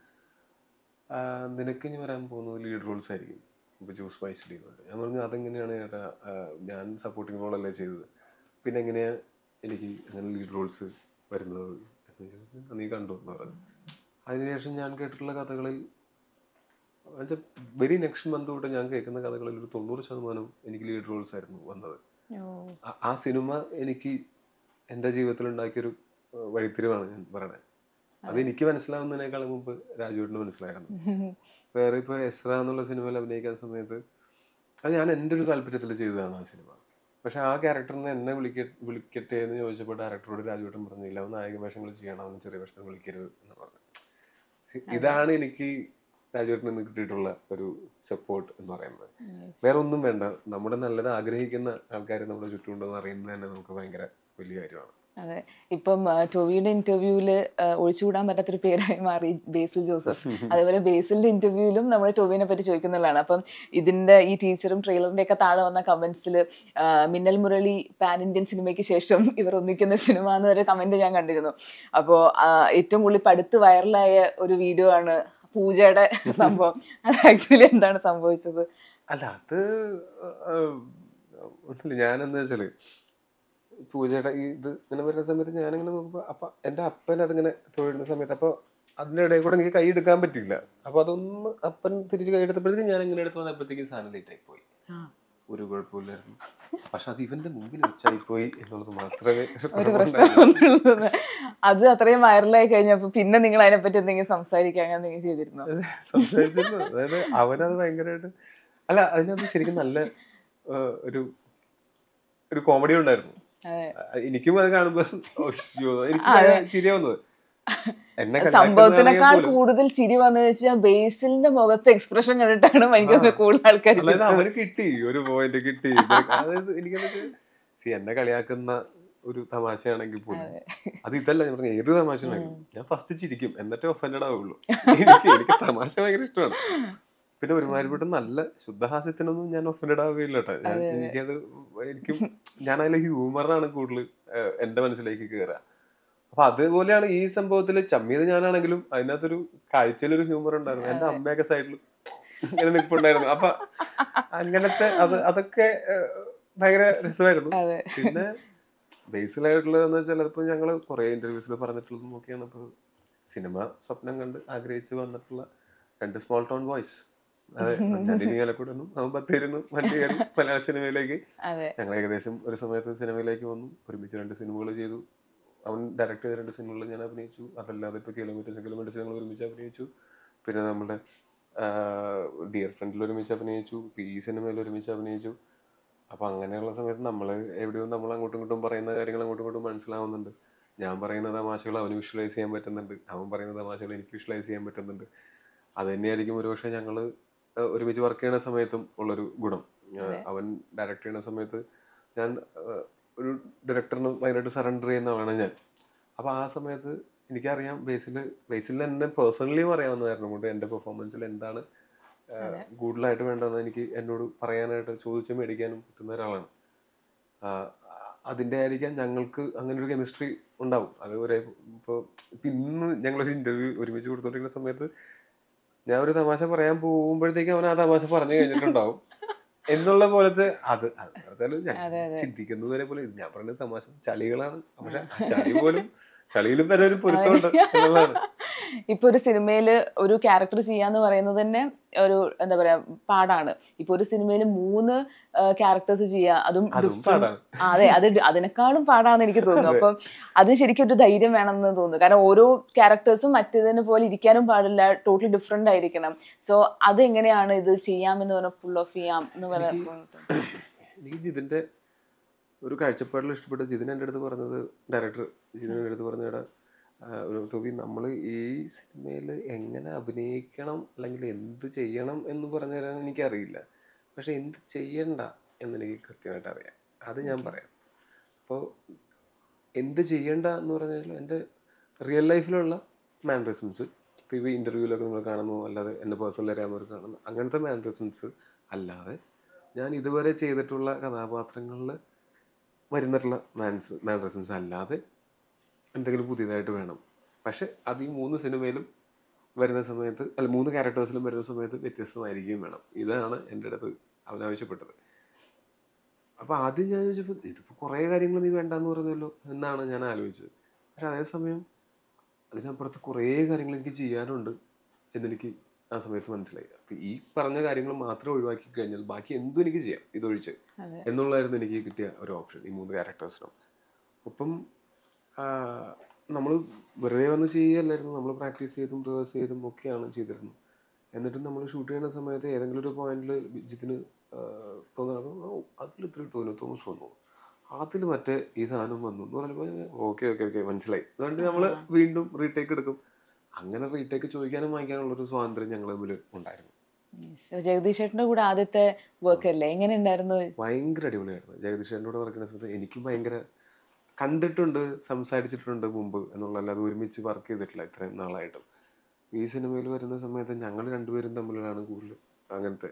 നിനക്ക് ഇനി വരാൻ പോകുന്നത് ലീഡ് റോൾസ് ആയിരിക്കും, ഇപ്പോൾ ചൂസ് വൈസ്ലി എന്നുണ്ട്. ഞാൻ പറഞ്ഞു അതെങ്ങനെയാണ് ചേട്ടാ, ഞാൻ സപ്പോർട്ടിങ് റോളല്ലേ ചെയ്തത്, പിന്നെ എങ്ങനെയാണ് എനിക്ക് അങ്ങനെ ലീഡ് റോൾസ് വരുന്നത് എന്ന് ചോദിച്ചാൽ നീ കണ്ടു എന്ന് പറഞ്ഞു. അതിനുശേഷം ഞാൻ കേട്ടിട്ടുള്ള കഥകളിൽ എന്നുവെച്ചാൽ വെരി നെക്സ്റ്റ് മന്ത് തൊട്ട് ഞാൻ കേൾക്കുന്ന കഥകളിൽ ഒരു 90% എനിക്ക് ലീഡ് റോൾസ് ആയിരുന്നു വന്നത്. ആ സിനിമ എനിക്ക് എൻ്റെ ജീവിതത്തിൽ ഉണ്ടാക്കിയൊരു വഴിത്തിരിവാണ് ഞാൻ പറയണത്. അത് എനിക്ക് മനസ്സിലാവുന്നതിനേക്കാൾ മുമ്പ് രാജുവേട്ടന് മനസ്സിലായിരുന്നു. വേറെ ഇപ്പോൾ എസ്ര എന്നുള്ള സിനിമയിൽ അഭിനയിക്കുന്ന സമയത്ത് അത് ഞാൻ എൻ്റെ ഒരു താല്പര്യത്തിൽ ചെയ്തതാണ് ആ സിനിമ. പക്ഷെ ആ ക്യാരക്ടറിനെ എന്നെ വിളിക്കട്ടെ എന്ന് ചോദിച്ചപ്പോൾ ഡയറക്ടറോട് രാജുവേട്ടൻ പറഞ്ഞില്ല, അവൻ നായക വേഷങ്ങൾ ചെയ്യണം, അവന് ചെറിയ വേഷങ്ങൾ വിളിക്കരുത് എന്ന് പറഞ്ഞു. ഇതാണ് എനിക്ക് രാജുവേട്ടനിൽ നിന്ന് കിട്ടിയിട്ടുള്ള ഒരു സപ്പോർട്ട് എന്ന് പറയുന്നത്. വേറെ ഒന്നും വേണ്ട, നമ്മുടെ നല്ലത് ആഗ്രഹിക്കുന്ന ആൾക്കാർ നമ്മുടെ ചുറ്റുമുണ്ടെന്ന് അറിയുന്നത് തന്നെ നമുക്ക് ഭയങ്കര വലിയ കാര്യമാണ്. അതെ, ഇപ്പം ടോവിയുടെ ഇന്റർവ്യൂവില് ഒഴിച്ചുകൂടാൻ പറ്റാത്തൊരു പേരായി മാറി ബേസിൽ ജോസഫ്. അതേപോലെ ബേസിലിന്റെ ഇന്റർവ്യൂവിലും നമ്മൾ ടോവിനെ പറ്റി ചോദിക്കുന്നതാണ്. അപ്പം ഇതിന്റെ ഈ ടീച്ചറും ട്രെയിലറിന്റെ ഒക്കെ താഴെ വന്ന കമന്റ്സിൽ മിന്നൽ മുരളി പാൻ ഇന്ത്യൻ സിനിമയ്ക്ക് ശേഷം ഇവർ ഒന്നിക്കുന്ന സിനിമ എന്നൊരു കമന്റ് ഞാൻ കണ്ടിരുന്നു. അപ്പോൾ ഏറ്റവും കൂടുതൽ ഇപ്പം അടുത്ത് വൈറലായ ഒരു വീഡിയോ ആണ് പൂജയുടെ സംഭവം. അത് ആക്ച്വലി എന്താണ് സംഭവിച്ചത്? അല്ല, അത് ഒന്നുമില്ല, ഞാനെന്താ വെച്ചാല് പൂജയുടെ ഇത് ഇങ്ങനെ വരുന്ന സമയത്ത് ഞാനിങ്ങനെ നോക്കുമ്പോൾ അപ്പൊ എൻ്റെ അപ്പൻ അതിങ്ങനെ തൊഴിലുന്ന സമയത്ത് അപ്പോൾ അതിൻ്റെ ഇടയിൽ കൂടെ എനിക്ക് കൈ എടുക്കാൻ പറ്റില്ല. അപ്പൊ അതൊന്ന് അപ്പൻ തിരിച്ച് കൈ എടുത്തപ്പോഴത്തേക്കും ഞാൻ ഇങ്ങനെ എടുത്ത് വന്നപ്പോഴത്തേക്കും സാധനം ലേറ്റ് ആയി പോയി. ഒരു കുഴപ്പമില്ലായിരുന്നു. പക്ഷെ അത് ഇവന്റെ മുമ്പിൽ വെച്ചായിപ്പോയി എന്നുള്ളത് മാത്രമേ ഒരു പ്രശ്നം. അത് അത്രയും വൈറലായി കഴിഞ്ഞപ്പോ പിന്നെ നിങ്ങൾ അതിനെപ്പറ്റി എന്തെങ്കിലും സംസാരിക്കാൻ എന്തെങ്കിലും ചെയ്തിരുന്നോ? സംസാരിച്ചിരുന്നു. അതായത് അവനത് ഭയങ്കരമായിട്ട് അല്ല, അതിനകത്ത് ശരിക്കും നല്ല ഒരു കോമഡി ഉണ്ടായിരുന്നു. എനിക്കും അത് കാണുമ്പോ എനിക്ക് ചിരിയാ വന്നത്. സംഭവത്തിനേക്കാൾ കൂടുതൽ ചിരി വന്നത് വെച്ചാൽ ബേസിലിന്റെ മുഖത്തെ എക്സ്പ്രഷൻ കണ്ടിട്ടാണ് എനിക്ക് കൂടുതൽ ആൾക്കാർ. അവന് കിട്ടി, ഒരു പോയിന്റ് കിട്ടി. അതായത് എനിക്കെന്ന് വെച്ചാൽ എന്നെ കളിയാക്കുന്ന ഒരു തമാശയാണെങ്കിൽ പോലും അത് ഇതല്ല, ഞാൻ പറഞ്ഞ ഏത് തമാശയാണെങ്കിലും ഞാൻ ഫസ്റ്റ് ചിരിക്കും, എന്നിട്ടേ ഒഫൻഡഡ് ആവുള്ളൂ. എനിക്ക് തമാശ ഭയങ്കര ഇഷ്ടമാണ്. പിന്നെ ഒരുമാതിരിപ്പെട്ട നല്ല ശുദ്ധഹാസ്യത്തിനൊന്നും ഞാൻ ഒഫൻഡഡ് ആവുകയില്ല കേട്ടോ. ഞാൻ അതിലെ ഹ്യൂമറാണ് കൂടുതൽ എന്റെ മനസ്സിലേക്ക് കയറുക. അപ്പൊ അതുപോലെയാണ് ഈ സംഭവത്തിൽ ചമ്മിയത് ഞാനാണെങ്കിലും അതിനകത്തൊരു കാഴ്ചയിലൊരു ഹ്യൂമർ ഉണ്ടായിരുന്നു. എന്റെ അമ്മയൊക്കെ സൈഡിൽ ഇങ്ങനെ നിൽപ്പുണ്ടായിരുന്നു. അപ്പൊ അങ്ങനത്തെ അതൊക്കെ ഭയങ്കര രസമായിരുന്നു. പിന്നെ ബേസിലായിട്ടുള്ളതെന്ന് വെച്ചാൽ അതിപ്പോ ഞങ്ങള് കുറെ ഇന്റർവ്യൂസിൽ പറഞ്ഞിട്ടുള്ളത് നോക്കിയാണ് ഇപ്പൊ സിനിമ സ്വപ്നം കണ്ട് ആഗ്രഹിച്ച് വന്നിട്ടുള്ള 2 സ്മോൾ ടൗൺ ബോയ്സ്. അതെ, ഞാൻ ഇനിയാലക്കൂടെ അവൻ പത്തിരുന്നു വണ്ടി കയറി മലയാള സിനിമയിലേക്ക്. ഞങ്ങൾ ഏകദേശം ഒരു സമയത്ത് സിനിമയിലേക്ക് വന്നു, ഒരുമിച്ച് 2 സിനിമകൾ ചെയ്തു. അവൻ ഡയറക്ട് ചെയ്ത 2 സിനിമകളിൽ ഞാൻ അഭിനയിച്ചു. അതല്ലാതെ ഇപ്പൊ കിലോമീറ്റേഴ്സ് ഞങ്ങൾ ഒരുമിച്ച് അഭിനയിച്ചു. പിന്നെ നമ്മുടെ ഡിയർ ഫ്രണ്ടിൽ ഒരുമിച്ച് അഭിനയിച്ചു. ഈ സിനിമയിൽ ഒരുമിച്ച് അഭിനയിച്ചു. അപ്പൊ അങ്ങനെയുള്ള സമയത്ത് എവിടെയോ നമ്മൾ അങ്ങോട്ടും ഇങ്ങോട്ടും പറയുന്ന കാര്യങ്ങൾ അങ്ങോട്ടും ഇങ്ങോട്ടും മനസ്സിലാവുന്നുണ്ട്. ഞാൻ പറയുന്ന തമാശകൾ അവന് വിഷ്വലൈസ് ചെയ്യാൻ പറ്റുന്നുണ്ട്, അവൻ പറയുന്ന തമാശകൾ എനിക്ക് വിഷ്വലൈസ് ചെയ്യാൻ പറ്റുന്നുണ്ട്. അത് തന്നെയായിരിക്കും ഒരുപക്ഷെ ഞങ്ങള് ഒരുമിച്ച് വർക്ക് ചെയ്യുന്ന സമയത്തും ഉള്ളൊരു ഗുണം. അവൻ ഡയറക്ട് ചെയ്യുന്ന സമയത്ത് ഞാൻ ഒരു ഡയറക്ടറിന് ഭയങ്കരമായിട്ട് സറണ്ടർ ചെയ്യുന്ന ആളാണ് ഞാൻ. അപ്പൊ ആ സമയത്ത് എനിക്കറിയാം ബേസിൽ എന്നെ പേഴ്സണലിയും അറിയാവുന്നതായിരുന്നു കൊണ്ട് എൻ്റെ പെർഫോമൻസിൽ എന്താണ് കൂടുതലായിട്ട് വേണ്ടതെന്ന് എനിക്ക് എന്നോട് പറയാനായിട്ട് ചോദിച്ച് മേടിക്കാനും പറ്റുന്ന ഒരാളാണ്. അതിൻ്റെ ആയിരിക്കാം ഞങ്ങൾക്ക് അങ്ങനെ ഒരു കെമിസ്ട്രി ഉണ്ടാവും. അത് ഇപ്പോൾ ഇന്ന് ഞങ്ങളൊരു ഇന്റർവ്യൂ ഒരുമിച്ച് കൊടുത്തോണ്ടിരിക്കുന്ന സമയത്ത് ഞാൻ ഒരു തമാശ പറയാൻ പോകുമ്പോഴത്തേക്കും അവൻ ആ തമാശ പറഞ്ഞു കഴിഞ്ഞിട്ടുണ്ടാവും എന്നുള്ള പോലത്തെ അത് ചിന്തിക്കുന്നത് വരെ പോലെ ഞാൻ പറയുന്നത് തമാശ ചളികളാണ്. പക്ഷെ ചളിയിലും വരെ ഒരു പൊരുത്തമുണ്ട് എന്നുള്ളതാണ്. ഇപ്പൊ ഒരു സിനിമയില് ഒരു ക്യാരക്ടർ ചെയ്യാന്ന് പറയുന്നത് തന്നെ ഒരു എന്താ പറയാ പാടാണ്. ഇപ്പൊ ഒരു സിനിമയിൽ 3 ക്യാരക്ടേഴ്സ് ചെയ്യാ, അതും അതെ, അതിനേക്കാളും പാടാന്ന് എനിക്ക് തോന്നുന്നു. അപ്പം അതിന് ശരിക്കും ഒരു ധൈര്യം വേണമെന്ന് തോന്നുന്നു. കാരണം ഓരോ ക്യാരക്ടേഴ്സും മറ്റേതിനെ പോലെ ഇരിക്കാനും പാടില്ല, ടോട്ടലി ഡിഫറെന്റ് ആയിരിക്കണം. സോ അതെങ്ങനെയാണ് ഇത് ചെയ്യാമെന്ന് പറഞ്ഞാൽ ഫുൾ ഓഫ് ചെയ്യാം എന്ന് പറയാം. ഇതിന്റെ ഒരു കാഴ്ചപ്പാടിൽ ഇഷ്ടപ്പെട്ട ജിതിൻ എൻ്റെ അടുത്ത് പറഞ്ഞത്, ഡയറക്ടർ ജിതിൻ എൻ്റെ അടുത്ത് പറഞ്ഞ ടോബി നമ്മൾ ഈ സിനിമയിൽ എങ്ങനെ അഭിനയിക്കണം അല്ലെങ്കിൽ എന്ത് ചെയ്യണം എന്ന് പറഞ്ഞു തരാൻ എനിക്കറിയില്ല, പക്ഷെ എന്ത് ചെയ്യണ്ട എന്നെനിക്ക് കൃത്യമായിട്ട് അറിയാം. അത് ഞാൻ പറയാം. അപ്പോൾ എന്ത് ചെയ്യണ്ട എന്ന് പറഞ്ഞാൽ എൻ്റെ റിയൽ ലൈഫിലുള്ള മാനറിസംസ്, ഇപ്പോൾ ഈ ഇന്റർവ്യൂവിലൊക്കെ നിങ്ങൾ കാണുന്നു, അല്ലാതെ എൻ്റെ പേഴ്സണൽ അറിയാവുന്നവർ കാണുന്നു, അങ്ങനത്തെ മാനറിസംസ് അല്ലാതെ ഞാൻ ഇതുവരെ ചെയ്തിട്ടുള്ള കഥാപാത്രങ്ങളിൽ വരുന്നിട്ടുള്ള മാനറിസംസ് അല്ലാതെ എന്തെങ്കിലും പുതിയതായിട്ട് വേണം. പക്ഷെ അത് ഈ 3 സിനിമയിലും വരുന്ന സമയത്ത്, അല്ല 3 ക്യാരക്ടേഴ്സിലും വരുന്ന സമയത്ത് വ്യത്യസ്തമായിരിക്കുകയും വേണം. ഇതാണ് എൻ്റെ അടുത്ത് അവനാവശ്യപ്പെട്ടത്. അപ്പൊ ആദ്യം ഞാൻ ചോദിച്ചപ്പോൾ ഇതിപ്പോൾ കുറേ കാര്യങ്ങൾ നീ വേണ്ടെന്ന് പറഞ്ഞല്ലോ എന്നാണ് ഞാൻ ആലോചിച്ചത്. പക്ഷെ അതേസമയം അതിനപ്പുറത്ത് കുറേ കാര്യങ്ങൾ എനിക്ക് ചെയ്യാനുണ്ട് എന്നെനിക്ക് ആ സമയത്ത് മനസ്സിലായി. അപ്പൊ ഈ പറഞ്ഞ കാര്യങ്ങൾ മാത്രം ഒഴിവാക്കി കഴിഞ്ഞാൽ ബാക്കി എന്തും എനിക്ക് ചെയ്യാം ഇതൊഴിച്ച് എന്നുള്ളതായിരുന്നു എനിക്ക് കിട്ടിയ ഒരു ഓപ്ഷൻ ഈ 3 ക്യാരക്ടേഴ്സിനും. ഒപ്പം നമ്മൾ വെറുതെ വന്ന് ചെയ്യുകയല്ലായിരുന്നു, നമ്മൾ പ്രാക്ടീസ് ചെയ്തും റിഹേഴ്സ് ചെയ്തും ഒക്കെയാണ് ചെയ്തിരുന്നത്. എന്നിട്ടും നമ്മൾ ഷൂട്ട് ചെയ്യുന്ന സമയത്ത് ഏതെങ്കിലും ഒരു പോയിന്റിൽ ജിതിന് തോന്നുന്നു അതിൽ ഇത്ര ടോവിനോ തോമസ് വന്നു, അതിൽ മറ്റേ ഈ സാധനം വന്നു എന്ന് പറയുമ്പോൾ ഓക്കെ മനസ്സിലായി. അതുകൊണ്ട് നമ്മൾ വീണ്ടും റീടേക്ക് എടുക്കും. അങ്ങനെ റീടേക്ക് ചോദിക്കാനും വാങ്ങിക്കാനുള്ള ഒരു സ്വാതന്ത്ര്യം ഞങ്ങൾ തമ്മിൽ ഉണ്ടായിരുന്നു. ജഗദീഷ് ചേട്ടൻ്റെ കൂടെ ആദ്യത്തെ വർക്ക് അല്ലേ, എങ്ങനെ ഉണ്ടായിരുന്നു? ഭയങ്കര അടിപൊളിയായിരുന്നു. ജഗദീഷ് ചേട്ടൻ്റെ കൂടെ വർക്ക് ചെയ്യുന്ന സമയത്ത് എനിക്കും ഭയങ്കര കണ്ടിട്ടുണ്ട്, സംസാരിച്ചിട്ടുണ്ട് മുമ്പ് എന്നുള്ളതല്ലാതെ ഒരുമിച്ച് വർക്ക് ചെയ്തിട്ടില്ല ഇത്രയും നാളായിട്ടും. ഈ സിനിമയിൽ വരുന്ന സമയത്ത് ഞങ്ങൾ രണ്ടുപേരും തമ്മിലാണ് കൂടുതൽ അങ്ങനത്തെ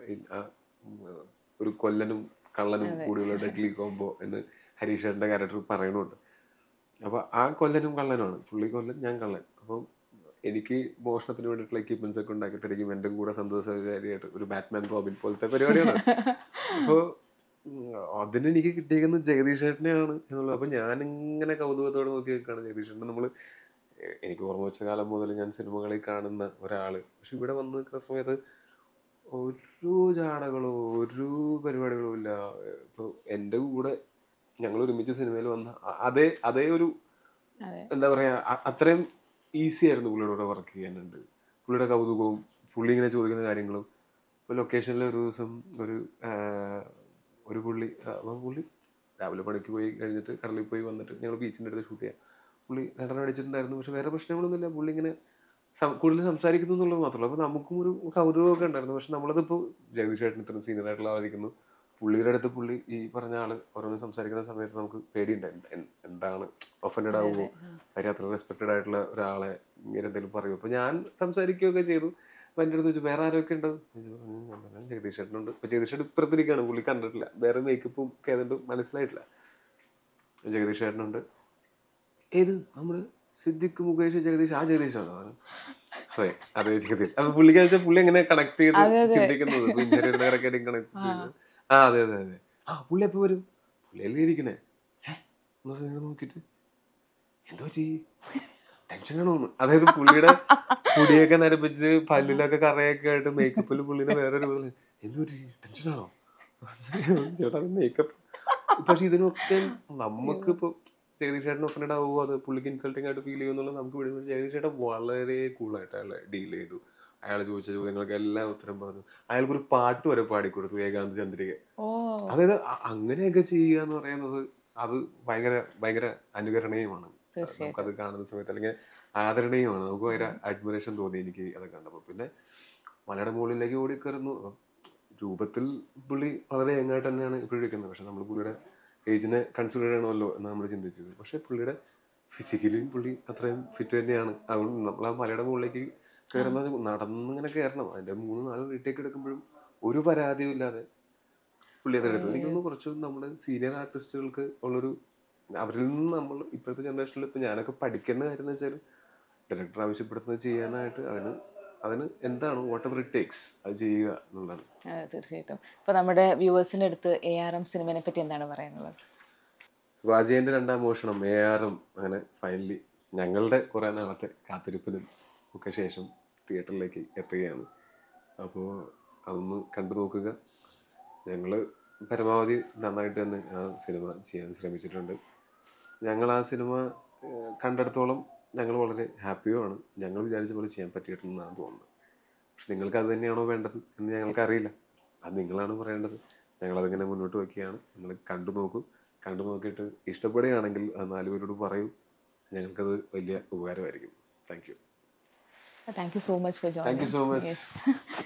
ഒരു കൊല്ലനും കള്ളനും കൂടിയുള്ള ഡെഡ്ലി കോംബോ എന്ന് ഹരീഷേട്ടൻ്റെ ക്യാരക്ടർ പറയുന്നുണ്ട്. അപ്പോൾ ആ കൊല്ലനും കള്ളനുമാണ്, പുള്ളി കൊല്ലൻ ഞാൻ കള്ളൻ. അപ്പം എനിക്ക് മോഷണത്തിന് വേണ്ടിയിട്ടുള്ള എക്യുപ്മെന്റ്സ് ഒക്കെ ഉണ്ടാക്കി തരികയും എൻ്റെ കൂടെ സന്തോഷകാരിയായിട്ട് ഒരു ബാറ്റ്മാൻ റോബിൻ പോലത്തെ പരിപാടിയാണ്. അപ്പോൾ അതിന് എനിക്ക് കിട്ടിയിരിക്കുന്നത് ജഗദീഷ് ചേട്ടനെയാണ് എന്നുള്ളത്. അപ്പൊ ഞാനിങ്ങനെ കൗതുകത്തോടെ നോക്കി നിൽക്കുകയാണ്. ജഗദീഷ് ചേട്ടൻ എനിക്ക് ഓർമ്മ വെച്ച കാലം മുതൽ ഞാൻ സിനിമകളിൽ കാണുന്ന ഒരാള്, പക്ഷെ ഇവിടെ വന്ന് നിൽക്കുന്ന സമയത്ത് ഒരു ചാടകളോ ഒരു പരിപാടികളോ ഇല്ല. ഇപ്പൊ എൻ്റെ കൂടെ ഞങ്ങൾ ഒരുമിച്ച് സിനിമയിൽ വന്ന അതേ ഒരു എന്താ പറയാ, അത്രയും ഈസി ആയിരുന്നു പുള്ളിയുടെ കൂടെ വർക്ക് ചെയ്യാനുണ്ട്. പുള്ളിയുടെ കൗതുകവും പുള്ളി ഇങ്ങനെ ചോദിക്കുന്ന കാര്യങ്ങളും. ഇപ്പൊ ലൊക്കേഷനിൽ ഒരു ദിവസം ഒരു പുള്ളി രാവിലെ പണിക്ക് പോയി കഴിഞ്ഞിട്ട് കടലിൽ പോയി വന്നിട്ട് ഞങ്ങൾ ബീച്ചിൻ്റെ അടുത്ത് ഷൂട്ട് ചെയ്യാം. പുള്ളി രണ്ടെണ്ണം അടിച്ചിട്ടുണ്ടായിരുന്നു, പക്ഷെ വേറെ പ്രശ്നങ്ങളൊന്നുമില്ല. പുള്ളി ഇങ്ങനെ കൂടുതൽ സംസാരിക്കുന്നു എന്നുള്ളത് മാത്രമല്ല. അപ്പോൾ നമുക്കും ഒരു കൗതുകമൊക്കെ ഉണ്ടായിരുന്നു. പക്ഷെ നമ്മളതിപ്പോൾ ജഗദീഷ് ചേട്ടൻ ഇത്രയും സീനിയർ ആയിട്ടുള്ള ആളായിരിക്കുന്നു, പുള്ളിയുടെ അടുത്ത് പുള്ളി ഈ പറഞ്ഞ ആള് ഓരോന്ന് സംസാരിക്കുന്ന സമയത്ത് നമുക്ക് പേടിയുണ്ടായിരുന്നു, എന്താണ് ഒഫൻഡഡ് ആകുമോ, കാര്യം അത്ര റെസ്പെക്റ്റഡ് ആയിട്ടുള്ള ഒരാളെ ഇങ്ങനെ എന്തെങ്കിലും പറയുമോ. അപ്പോൾ ഞാൻ സംസാരിക്കുകയൊക്കെ ചെയ്തു. അപ്പം എൻ്റെ അടുത്ത് ചോദിച്ചു വേറെ ആരൊക്കെ ഉണ്ട്, ജഗദീഷ് ചേട്ടനുണ്ട്. ഇപ്പം ജഗദീഷ് ചേട്ടൻ ഇപ്പുറത്തിരിക്കുകയാണ്, പുള്ളി കണ്ടിട്ടില്ല, വേറെ മേക്കപ്പും ഒക്കെ ഏതുകൊണ്ട് മനസ്സിലായിട്ടില്ല. ജഗദീഷ് ചേട്ടനുണ്ട്. ഏത് നമ്മുടെ സിദ്ദിഖ് മുകേഷ് ജഗദീഷ്, ആ ജഗദീഷാണ്. അതെ അതേ ചോദ്യം. അപ്പൊ പുള്ളിക്ക് വെച്ചാൽ പുള്ളി എങ്ങനെ കണക്ട് ചെയ്ത് ചിന്തിക്കുന്നത് ഇപ്പൊ ഇന്റർവ്യൂവിനൊക്കെ കണക്ട് ചെയ്യുന്നത്. അതെ അതെ അതെ. പുള്ളി എപ്പോ വരും, പുള്ളി എല്ലാം ഇരിക്കണേ നോക്കിട്ട് എന്തോ ചെയ്യും, ടെൻഷനാണോ. അതായത് പുള്ളിയുടെ മുടിയൊക്കെ നരപ്പിച്ച് പല്ലിലൊക്കെ കറയൊക്കെ ആയിട്ട് മേക്കപ്പിൽ പുള്ളിനെ വേറെ രൂപത്തിൽ എന്തോ ടെൻഷനാണോ ചേട്ടാ മേക്കപ്പ്. പക്ഷെ ഇതിനൊക്കെ നമുക്കിപ്പോ ജഗദീഷ് ചേട്ടൻ ഒപ്പനയുടെ ആവുമോ അത് പുള്ളിക്ക് ഇൻസൾട്ടിങ് ആയിട്ട് ഫീൽ ചെയ്യുമെന്നുള്ള നമുക്ക് വിടുന്നത്. ജഗദീഷ് ചേട്ടൻ വളരെ കൂളായിട്ട് അയാളെ ഡീൽ ചെയ്തു. അയാൾ ചോദിച്ച ചോദ്യങ്ങൾക്ക് എല്ലാം ഉത്തരം പറഞ്ഞു. അയാൾക്കൊരു പാട്ട് വരെ പാടിക്കൊടുത്തു, ഏകാന്ത ചന്ദ്രിക. അതായത് അങ്ങനെയൊക്കെ ചെയ്യുക എന്ന് പറയുന്നത് അത് ഭയങ്കര ഭയങ്കര അനുകരണീയമാണ്. നമുക്കത് കാണുന്ന സമയത്ത് അല്ലെങ്കിൽ ആദരണീയമാണ്. നമുക്ക് ഭയങ്കര അഡ്മിറേഷൻ തോന്നി എനിക്ക് അത് കണ്ടപ്പോൾ. പിന്നെ മലയുടെ മുകളിലേക്ക് ഓടിക്കയറുന്നു. രൂപത്തിൽ പുള്ളി വളരെ യങ്ങായിട്ട് തന്നെയാണ് ഇപ്പോഴും ഇരിക്കുന്നത്. പക്ഷെ നമ്മൾ പുള്ളിയുടെ ഏജിനെ കൺസിഡർ ചെയ്യണമല്ലോ എന്ന് നമ്മൾ ചിന്തിച്ചത്. പക്ഷെ പുള്ളിയുടെ ഫിസിക്കലിയും പുള്ളി അത്രയും ഫിറ്റ് തന്നെയാണ്. അതുകൊണ്ട് നമ്മൾ ആ മലയുടെ മുകളിലേക്ക് കയറുന്ന നടന്നിങ്ങനെ കയറണം. അതിന്റെ 3-4 റീടേക്ക് എടുക്കുമ്പോഴും ഒരു പരാതിയും ഇല്ലാതെ പുള്ളി അതെടുത്തു. എനിക്കൊന്ന് കുറച്ച് നമ്മുടെ സീനിയർ ആർട്ടിസ്റ്റുകൾക്ക് ഉള്ളൊരു അവരിൽ നിന്ന് നമ്മൾ ഇപ്പോഴത്തെ ജനറേഷനിൽ ഇപ്പൊ ഞാനൊക്കെ പഠിക്കുന്ന കാര്യം എന്ന് വെച്ചാൽ ഡയറക്ടർ ആവശ്യപ്പെടുന്നത് ചെയ്യാനായിട്ട് അതിന് എന്താണ് വാട്ട് എവർ ഇറ്റ് ടേക്സ് അത് ചെയ്യുക എന്നുള്ളതാണ്. തീർച്ചയായിട്ടും. ഇപ്പൊ നമ്മുടെ വ്യൂവേഴ്സിന്റെ അടുത്ത് ARM സിനിമയെ പറ്റി എന്താണ് പറയാനുള്ളത്? വാജയന്റെ 2ാം മോഷണം ARM അങ്ങനെ ഫൈനലി ഞങ്ങളുടെ കുറെ നാളത്തെ കാത്തിരിപ്പിനും ഒക്കെ ശേഷം തിയേറ്ററിലേക്ക് എത്തുകയാണ്. അപ്പോൾ അതൊന്ന് കണ്ടു നോക്കുക. ഞങ്ങൾ പരമാവധി നന്നായിട്ട് തന്നെ ആ സിനിമ ചെയ്യാൻ ശ്രമിച്ചിട്ടുണ്ട്. ഞങ്ങൾ ആ സിനിമ കണ്ടെടുത്തോളം ഞങ്ങൾ വളരെ ഹാപ്പിയുമാണ്. ഞങ്ങൾ വിചാരിച്ച പോലെ ചെയ്യാൻ പറ്റിയിട്ടുണ്ടെന്നാണ് തോന്നുന്നത്. പക്ഷെ നിങ്ങൾക്ക് അത് തന്നെയാണോ വേണ്ടത് എന്ന് ഞങ്ങൾക്കറിയില്ല. അത് നിങ്ങളാണ് പറയേണ്ടത്. ഞങ്ങളതിങ്ങനെ മുന്നോട്ട് വയ്ക്കുകയാണ്. നിങ്ങൾ കണ്ടു നോക്കൂ. കണ്ടു നോക്കിയിട്ട് ഇഷ്ടപ്പെടുകയാണെങ്കിൽ 4 പേരോട് പറയൂ. ഞങ്ങൾക്കത് വലിയ ഉപകാരമായിരിക്കും. Thank you. Thank you so much for joining. Thank you so much. Yes.